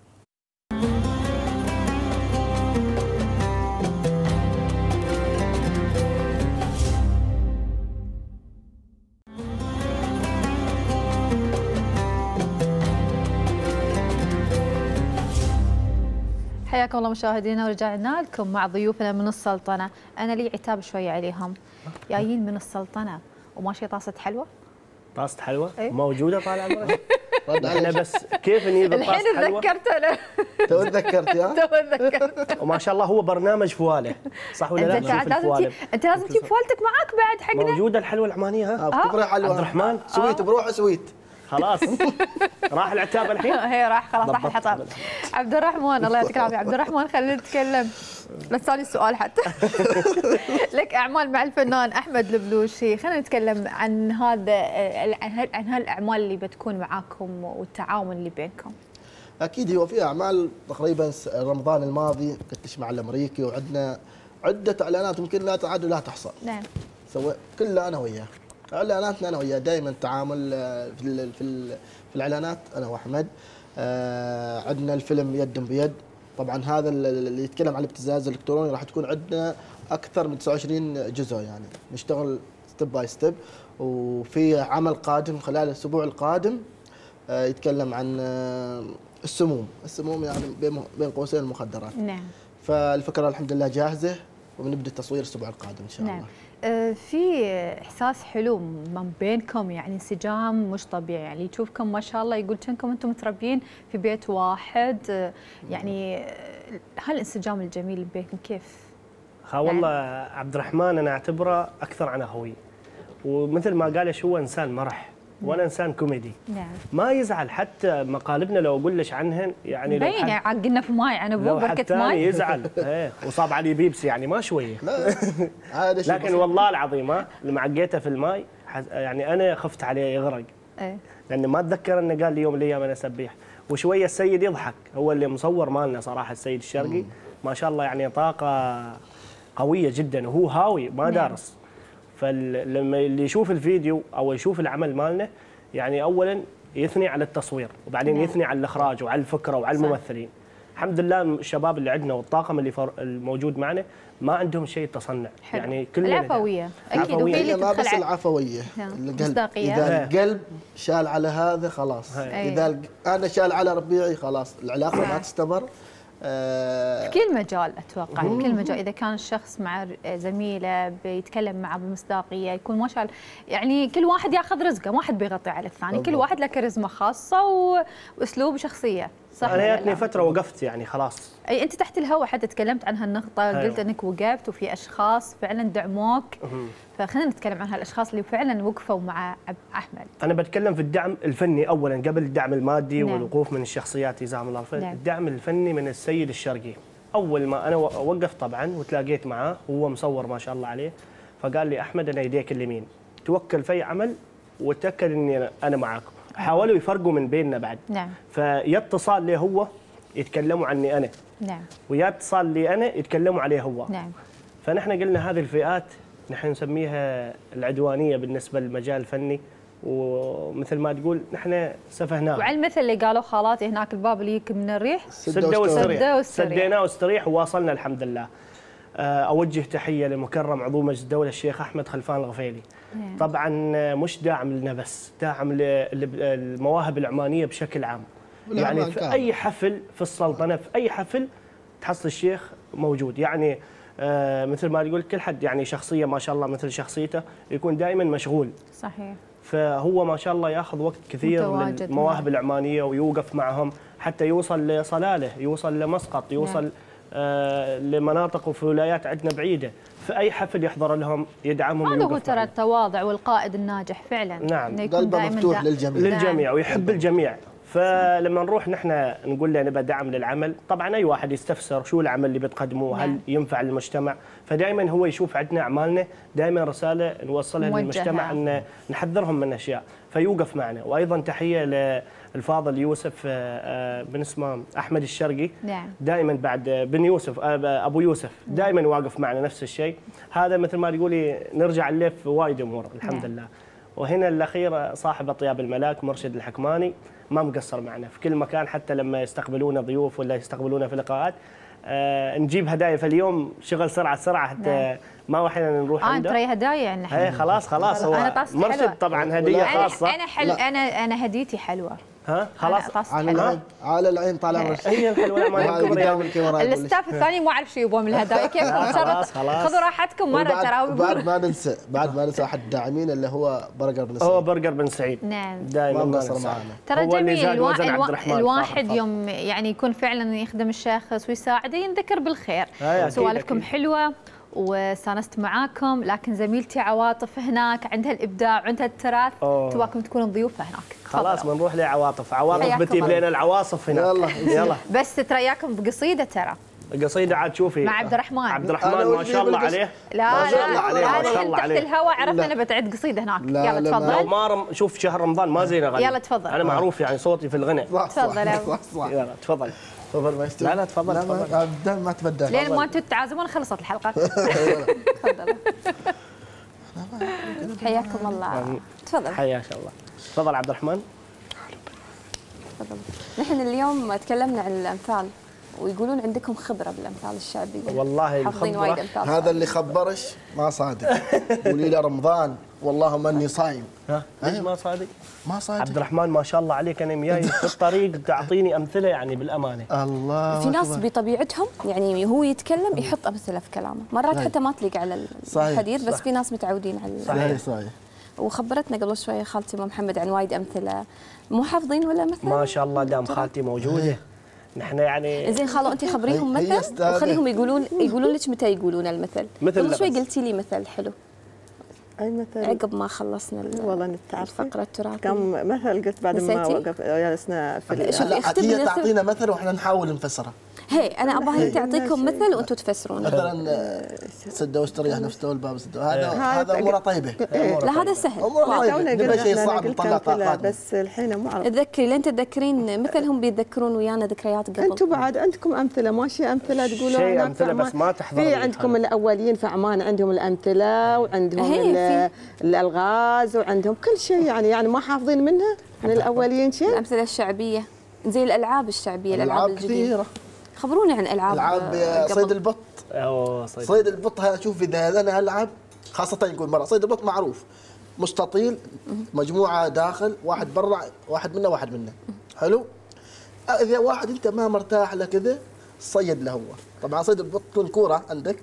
حياكم الله مشاهدينا ورجعنا لكم مع ضيوفنا من السلطنه. انا لي عتاب شويه عليهم جايين من السلطنه وماشي طاسه حلوه. طاسه حلوه ايه؟ موجوده طالعه انا بس كيف نجيب الطاسه الحين تذكرت انا تو تذكرت يا تو تذكرت وما شاء الله هو برنامج فواله صح ولا لا؟ انت لازم انت لازم تجيب فوالتك معاك بعد حقنا. موجوده الحلوه العمانيه ها بكبره حلوه عبد الرحمن سويت بروحه سويت خلاص راح العتاب الحين. هي راح خلاص راح الحطاب. عبد الرحمن الله يعطيك العافيه. عبد الرحمن خلينا نتكلم لا تسالني السؤال حتى. لك اعمال مع الفنان احمد البلوشي، خلينا نتكلم عن هذا عن هالاعمال اللي بتكون معاكم والتعاون اللي بينكم. اكيد هو في اعمال تقريبا رمضان الماضي كنت مع الامريكي وعندنا عده اعلانات يمكن لا تعد ولا تحصى. نعم سوى كلها انا وياه. اعلاناتنا انا وياه دائما تعامل في ال في ال في الاعلانات انا واحمد. آه عندنا الفيلم يد بيد، طبعا هذا اللي يتكلم عن الابتزاز الالكتروني راح تكون عندنا اكثر من تسعة وعشرين جزء يعني نشتغل ستيب باي ستيب. وفي عمل قادم خلال الاسبوع القادم آه يتكلم عن آه السموم، السموم يعني بين قوسين المخدرات. نعم. فالفكره الحمد لله جاهزه وبنبدا التصوير الاسبوع القادم ان شاء نعم. الله. في احساس حلو من بينكم يعني انسجام مش طبيعي، يعني يشوفكم ما شاء الله يقول كأنكم انتم متربيين في بيت واحد، يعني هالانسجام الجميل بينكم كيف؟ ها والله يعني عبد الرحمن انا اعتبره اكثر عن اخوي، ومثل ما قال هو انسان مرح وانا انسان كوميدي. نعم. ما يزعل حتى مقالبنا لو اقول لك عنهن يعني لو مبين عقلنا في ماي انا ابو بركه ماي يزعل ايه وصاب علي بيبسي يعني ما شويه. لا لكن والله العظيم لما عقيته في الماي يعني انا خفت عليه يغرق. ايه لانه ما اتذكر انه قال لي يوم من الايام انا سبيح. وشويه السيد يضحك، هو اللي مصور مالنا صراحه السيد الشرقي ما شاء الله يعني طاقه قويه جدا وهو هاوي ما دارس. فلما اللي يشوف الفيديو او يشوف العمل مالنا يعني اولا يثني على التصوير وبعدين نعم. يثني على الاخراج وعلى الفكره وعلى صح. الممثلين. الحمد لله الشباب اللي عندنا والطاقم اللي الموجود معنا ما عندهم شيء تصنع. حلو. يعني كلنا العفويه اكيد وفي ما بس العفويه القلب. اذا القلب شال على هذا خلاص. اذا انا شال على ربيعي خلاص العلاقه ما تستمر. في كل مجال اتوقع في كل مجال اذا كان الشخص مع زميله بيتكلم معه بمصداقيه يكون ما شاء الله يعني كل واحد ياخذ رزقه، ما واحد بيغطي على الثاني، كل واحد له كاريزما خاصه واسلوب وشخصيه. صح. انا جاتني فتره وقفت يعني خلاص. اي انت تحت الهواء حتى تكلمت عن هالنقطه. أيوة. قلت انك وقفت وفي اشخاص فعلا دعموك. فخلينا نتكلم عن هالاشخاص اللي فعلا وقفوا مع احمد. انا بتكلم في الدعم الفني اولا قبل الدعم المادي. نعم. والوقوف من الشخصيات جزاهم الله خير. نعم. الدعم الفني من السيد الشرقي. اول ما انا وقفت طبعا وتلاقيت معاه وهو مصور ما شاء الله عليه فقال لي احمد انا يديك اليمين توكل في عمل وتاكد اني انا معاك. حاولوا يفرقوا من بيننا بعد. نعم. فيا اتصال لي هو يتكلموا عني انا. نعم. ويا اتصال لي انا يتكلموا عليه هو. نعم. فنحن قلنا هذه الفئات نحن نسميها العدوانيه بالنسبه للمجال الفني ومثل ما تقول نحن سفهناه. وعلى المثل اللي قالوا خالاتي هناك الباب اللي يك من الريح سده واستريح. سديناه واستريح وواصلنا الحمد لله. اوجه تحيه لمكرم عضو مجلس الدوله الشيخ احمد خلفان الغفيلي. نعم. طبعا مش داعم لنا بس، داعم للمواهب العمانيه بشكل عام. يعني في كامل. اي حفل في السلطنه في اي حفل تحصل الشيخ موجود. يعني آه مثل ما تقول كل حد يعني شخصيه ما شاء الله مثل شخصيته يكون دائما مشغول. صحيح. فهو ما شاء الله ياخذ وقت كثير للمواهب العمانيه ويوقف معهم حتى يوصل لصلاله، يوصل لمسقط، يوصل نعم. آه لمناطق وفي ولايات عندنا بعيده، في اي حفل يحضر لهم يدعمهم. هذا هو ترى التواضع والقائد الناجح فعلا. نعم. قلبه مفتوح للجميع للجميع ويحب الجميع. فلما نروح نحن نقول له نبى دعم للعمل، طبعا اي واحد يستفسر شو العمل اللي بتقدموه، هل ينفع للمجتمع؟ فدائما هو يشوف عندنا اعمالنا دائما رساله نوصلها للمجتمع ان نحذرهم من اشياء، فيوقف معنا. وايضا تحيه للفاضل يوسف بن اسمه احمد الشرقي. نعم. دائما بعد بن يوسف ابو يوسف دائما واقف معنا نفس الشيء. هذا مثل ما تقولي نرجع نلف وايد امور الحمد نعم. لله. وهنا الاخير صاحب اطياب الملاك مرشد الحكماني ما مقصر معنا في كل مكان، حتى لما يستقبلونا ضيوف ولا يستقبلونا في لقاءات آه نجيب هدايا. في اليوم شغل سرعه سرعه حتى نعم. ما احيانا نروح اه عنده. اه ترى هدايا يعني ايه خلاص خلاص هو مرشد طبعا هديه خاصه. انا حل انا انا هديتي حلوه. ها خلاص على العين على العين طالع مرشد. هي الحلوه ما قدام الكاميرا. الاستاف الثاني ما اعرف شو يبغون من الهدايا. كيفكم؟ خلاص خلاص خذوا راحتكم مره ترى. بعد ما ننسى بعد ما ننسى احد الداعمين اللي هو برجر بن سعيد. هو برجر بن سعيد نعم دائما ما قصر معنا. ترى جميل الوا... الوا... الواحد يوم يعني يكون فعلا يخدم الشخص ويساعده ينذكر بالخير. سوالفكم حلوه واستانست معاكم، لكن زميلتي عواطف هناك عندها الابداع وعندها التراث، تباكم تكونوا ضيوفها هناك. خلاص بنروح لعواطف. عواطف بتجيب لنا العواصف هناك. يلا يلا بس ترياكم بقصيده ترى. قصيده عاد شوفي مع عبد الرحمن. عبد الرحمن ما شاء الله عليه. لا ما شاء الله عليه ما شاء الله عليه. تحت الهواء عرفنا انا بتعد قصيده هناك. يلا تفضل. لو ما رم... شوف شهر رمضان ما زين اغني. يلا تفضل. انا معروف يعني صوتي في الغناء. تفضل. يلا تفضل. تفضل مايسترو. لا لا تفضل تفضل. لا ما تبدل. لين ما انتم تتعازمون خلصت الحلقه. تفضل. حياكم الله. تفضل. حياك الله. تفضل عبد الرحمن. تفضل. نحن اليوم تكلمنا عن الامثال ويقولون عندكم خبره بالامثال الشعبيه. والله الخبره هذا اللي خبرش ما صادق. قولي له رمضان والله ماني صايم. ها ليش ما صادق؟ ما صادق. عبد الرحمن ما شاء الله عليك انا وياي في الطريق تعطيني امثله يعني بالامانه. الله في ناس بطبيعتهم يعني هو يتكلم يحط امثله في كلامه، مرات حتى ما تليق على الحديث بس في ناس متعودين على صحيح صحيح. وخبرتنا قبل شويه خالتي ام محمد عن وايد امثله. مو حافظين ولا مثلا؟ ما شاء الله دام خالتي موجوده. نحن يعني زين خالو انت خبريهم مثل وخليهم يقولون يقولون لك متى يقولون المثل. مثل قبل شوي قلتي لي مثل حلو. اي مثل عقب ما خلصنا والله نتعرف الفقره التراثيه كم مثل قلت بعد ما وقف جلسنا في هي تعطينا مثل واحنا نحاول نفسرها. هي انا ابغى تعطيكم مثل وانتم تفسرون. مثلا سدوا واستريح نفسه الباب سدوا هذا هذا اموره طيبه. لا هذا سهل. اموره طيبه نبغى شيء صعب نطلع طاقات. بس الحين مو عارف. تذكري لين تتذكرين مثلهم بيتذكرون ويانا ذكريات قبل. انتم بعد عندكم امثله ماشي امثله تقولوا شيء امثله بس ما تحضر. في عندكم الاولين في عمان عندهم الامثله وعندهم الالغاز وعندهم كل شيء يعني يعني ما حافظين منها من الاولين شيء. الامثله الشعبيه زي الالعاب الشعبيه الالعاب الجديده. خبروني عن العاب العاب صيد البط. اوه صيد, صيد البط هذا شوف اذا انا العب خاصه يقول مره صيد البط معروف مستطيل مجموعه داخل واحد برا واحد منا واحد منا حلو. اذا واحد انت ما مرتاح له كذا صيد له هو. طبعا صيد البط تكون كوره عندك.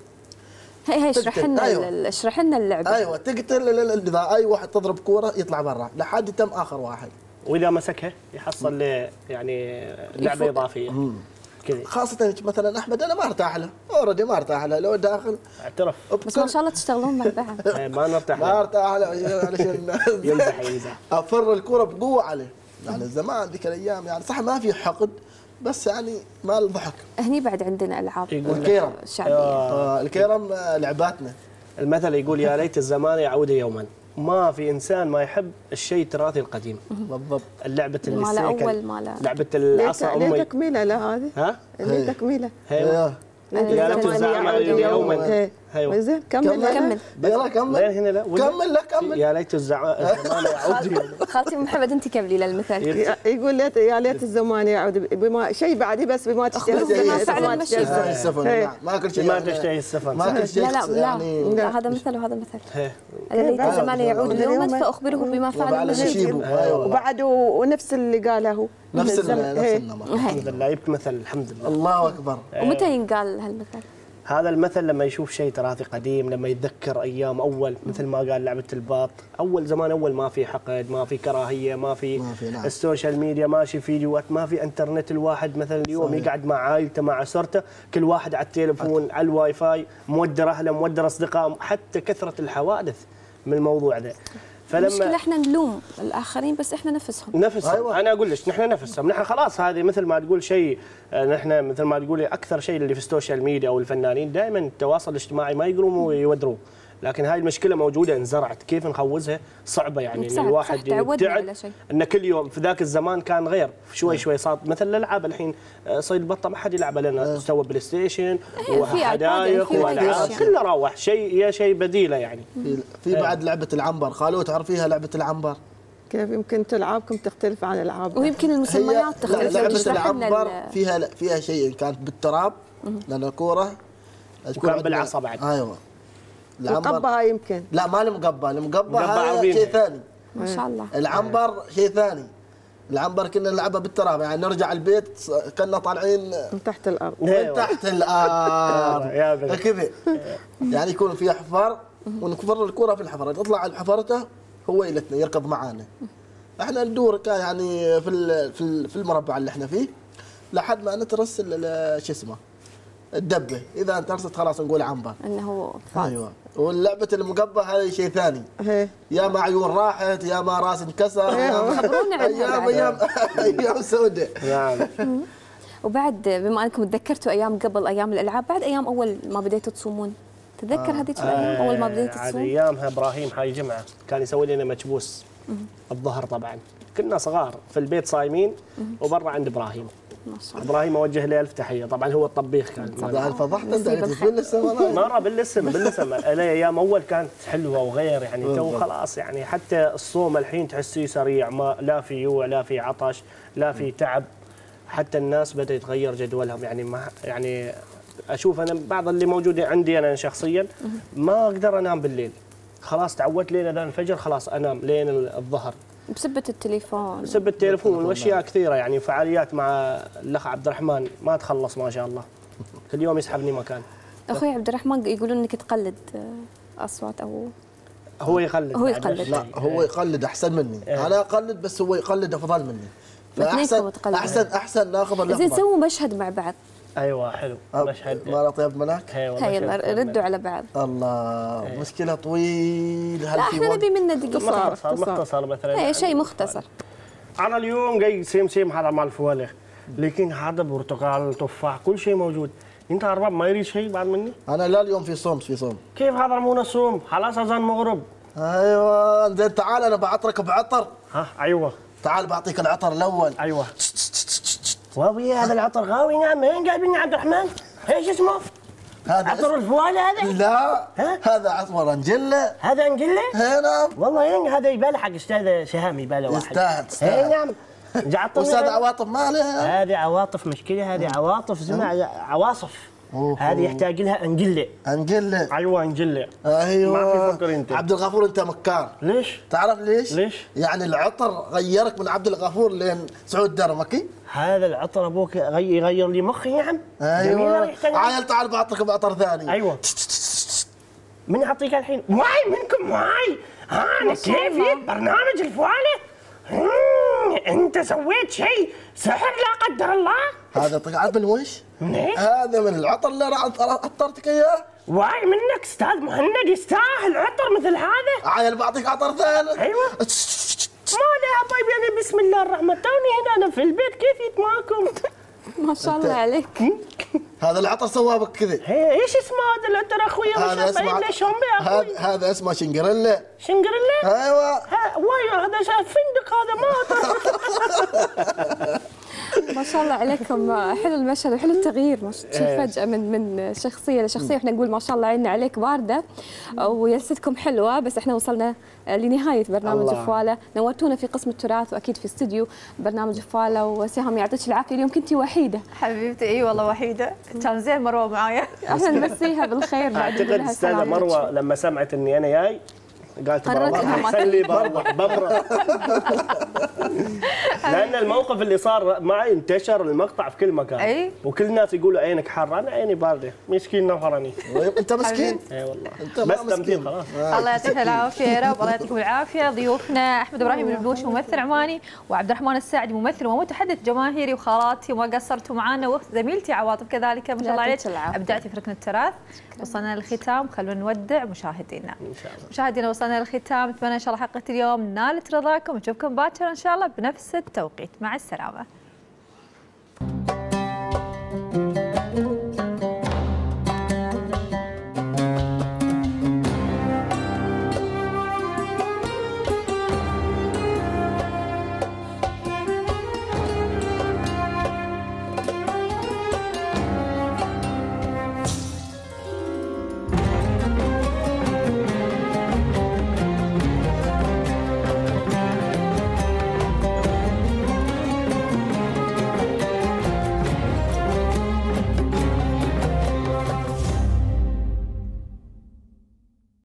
هي هي اشرح لنا أيوة. اشرح لنا اللعبه. ايوه تقتل اذا اي واحد تضرب كوره يطلع برا لحد يتم اخر واحد. واذا مسكها يحصل يعني لعبه اضافيه. كذا خاصة مثلا احمد انا ما ارتاح له، اوريدي ما ارتاح له لو داخل اعترف بس ما شاء الله تشتغلون مع بعض. ما نرتاح ما ارتاح له علشان يمزح يمزح افر الكرة بقوة عليه، يعني زمان ذيك الايام يعني صح ما في حقد بس يعني ما الضحك. هني بعد عندنا العاب الكيرم الشعبية. آه الكيرم لعباتنا. المثل يقول يا ليت الزمان يعود يوما. ما في انسان ما يحب الشيء التراثي القديم. بالضبط. اللعبه اللي مال اول مال لعبه العصا امي. ليه تكميله لا هذه؟ ها؟ ليه تكميله؟ يا ليت الزمان يعود يوما. ايوه زين كمل كمل يلا كمل لين هنا لا كمل لا كمل. يا ليت الزمان يعود يوما. خالتي محمد انت كملي للمثل. يقول ليت يا ليت الزمان يعود بما شيء بعدي بس بما تشتهي ما فعلا مشي السفن ما كل شيء ما تشتهي السفن ما كل شيء لا لا لا هذا مثل وهذا مثل. ليت الزمان يعود يوما فاخبره بما فعل مشي. وبعد ونفس اللي قاله هو نفس نفس النمط. الحمد لله جبت مثل الحمد لله. الله اكبر. ومتى ينقال هالمثل؟ هذا المثل لما يشوف شيء تراثي قديم، لما يتذكر ايام اول مثل ما قال لعبه الباط، اول زمان اول ما في حقد، ما في كراهيه، ما في, ما في نعم. السوشيال ميديا ماشي فيديوهات، ما في انترنت. الواحد مثلا اليوم صحيح. يقعد مع عائلته مع اسرته، كل واحد على التليفون على الواي فاي، مودر اهله مودر اصدقائه، حتى كثره الحوادث من الموضوع ذا. فلما المشكلة احنا نلوم الاخرين بس احنا نفسهم نفسهم. أيوة. انا اقول لك نحن نفسهم، نحن خلاص هذه مثل ما تقول شيء، نحن مثل ما تقولي اكثر شيء اللي في السوشيال ميديا او الفنانين دائما التواصل الاجتماعي ما يقرون ويودرون، لكن هاي المشكله موجوده انزرعت، كيف نخوزها صعبه يعني ان الواحد يبتعد. ان كل يوم في ذاك الزمان كان غير شوي شوي صار مثل الالعاب الحين صيد البطه ما حد يلعبها لنا، سوى بلاي ستيشن وحدايق والعاب كله روح شيء يا شيء بديله يعني. في بعد لعبه العنبر، خالو تعرفيها لعبه العنبر؟ كيف يمكن تلعبكم تختلف عن الالعاب ويمكن المسميات تختلف. لعبه العنبر فيها فيها شيء كانت بالتراب لان الكوره وكان بالعصا بعد. ايوه مقبى يمكن لا ما المقبى، المقبى هذا شيء ثاني ما شاء الله. العنبر شيء ثاني. العنبر كنا نلعبها بالتراب، يعني نرجع البيت كنا طالعين من تحت الارض من تحت الارض كذا، يعني يكون في حفر ونكفر الكره في الحفره، تطلع الحفرته هو يلتنا يركض معانا، احنا ندور يعني في في المربع اللي احنا فيه لحد ما نترس شو اسمه الدبه، اذا انترست خلاص نقول عنبر انه هو فاز. ايوه. واللعبه المقبى هذا شيء ثاني، يا ما عيون راحت يا ما راس انكسر، خبرونا عنها ايام ايام ايام سوداء. نعم. وبعد بما انكم تذكرتوا ايام قبل ايام الالعاب، بعد ايام اول ما بديتوا تصومون تذكر آه. هذيك الايام اول ما بديت تصوم؟ هذه ايامها ابراهيم هاي جمعه كان يسوي لنا مكبوس الظهر، طبعا كنا صغار في البيت صايمين وبرا عند ابراهيم. ما شاء الله. ابراهيم اوجه له الف تحيه، طبعا هو الطبيخ كان. فضحت انت بالاسم مره بالاسم بالاسم الايام اول كانت حلوه وغير يعني تو خلاص يعني حتى الصوم الحين تحسيه سريع، ما لا في جوع لا في عطش لا في تعب، حتى الناس بدا يتغير جدولهم يعني ما يعني اشوف انا بعض اللي موجودين عندي انا شخصيا ما اقدر انام بالليل، خلاص تعودت لين اذان الفجر خلاص انام لين الظهر بسبة التليفون بسبة التليفون واشياء كثيره يعني، فعاليات مع الاخ عبد الرحمن ما تخلص ما شاء الله، كل يوم يسحبني مكان. اخوي عبد الرحمن يقولون انك تقلد اصوات او هو يقلد هو يقلد لا هو يقلد احسن مني، ايه. انا اقلد بس هو يقلد افضل مني، فاحسن احسن احسن ناخذ اللقطه. زين سووا مشهد مع بعض ايوه حلو مشهد مال اطيب ملاك. هاي يلا ردوا على بعض. الله أيه. مشكله طويل. لا احنا نبي منه دقيقه مختصر مختصر مثلا. اي شيء مختصر. انا اليوم جاي سيم سيم هذا مال فوالح، لكن هذا برتقال تفاح كل شيء موجود. انت ارباب ما يريد شيء بعد مني؟ انا لا اليوم في صوم في صوم. كيف هذا مو نصوم؟ خلاص اذان مغرب. ايوه زين تعال انا بعطرك بعطر. ها ايوه تعال بعطيك العطر الاول. ايوه واوي هذا العطر غاوي. نعم وين جايبين عبد الرحمن؟ ايش اسمه؟ هذا عطر الفواله هذا؟ لا ها؟ هذا عطر انجله. هذا انجله؟ اي نعم. والله ين هذا يباله حق استاذ شهامي يباله واحد. يستاهل يستاهل. اي نعم. استاذ عواطف ما عليها. هذه عواطف مشكله، هذه عواطف زمع عواصف. هذه يحتاج لها انجله. انجله ايوه انجله. ايوه ما في فكر انت. عبد الغفور انت مكار. ليش؟ تعرف ليش؟ ليش؟ يعني العطر غيرك من عبد الغفور لين سعود درمكي. هذا العطر ابوك يغير لي مخي يا عم. ايوه عيل تعال بعطيك بعطر ثاني. ايوه من يعطيك الحين؟ معي منكم معي. انا كيفي برنامج الفواله. انت سويت شيء سحر لا قدر الله. هذا طلع من وش؟ منين؟ هذا من العطر اللي عطرتك اياه. واي منك استاذ مهند يستاهل عطر مثل هذا. عيل بعطيك عطر ثالث. ايوه ما له يا حبايبي انا بسم الله الرحمن توني هنا انا في البيت كيفي معاكم. ما شاء الله عليك. هذا العطر سواه بك كذا. ايش اسمه هذا العطر اخوي؟ هذا اسمه ليش هم يا اخوي؟ هذا اسمه شنجريلا. شنجريلا؟ ايوه. واي هذا فندق هذا ما ما شاء الله عليكم. حلو المشهد وحلو التغيير. فجأة من من شخصية لشخصية واحنا نقول ما شاء الله عيننا عليك باردة وجلستكم حلوة. بس احنا وصلنا لنهاية برنامج فوالا. نورتونا في قسم التراث واكيد في استديو برنامج فوالا. وسهام يعطيك العافية اليوم كنتي وحيدة حبيبتي. اي والله وحيدة. كان زين مروة معايا. احنا نمسيها بالخير بعد. اعتقد استاذة مروة لما سمعت اني انا جاي قالت بروح احسن لي بروح ببرة. لان الموقف اللي صار معي انتشر المقطع في كل مكان. اي وكل الناس يقولوا عينك حاره، انا عيني بارده مسكين نفرني. انت مسكين؟ اي والله بس تمثيل خلاص. الله يعطيك العافيه يا رب. الله يعطيكم العافيه. ضيوفنا احمد ابراهيم البلوشي ممثل عماني وعبد الرحمن الساعدي ممثل ومتحدث جماهيري وخالاتي وما قصرتوا معنا وزميلتي عواطف كذلك ما شاء الله عليك ابدعتي في ركن التراث. وصلنا للختام خلونا نودع مشاهدينا. ان شاء الله مشاهدينا وصلنا للختام. اتمنى ان شاء الله حلقه اليوم نالت رضاكم ونشوفكم باكر ان شاء الله بنفس التوقيت. مع السلامه.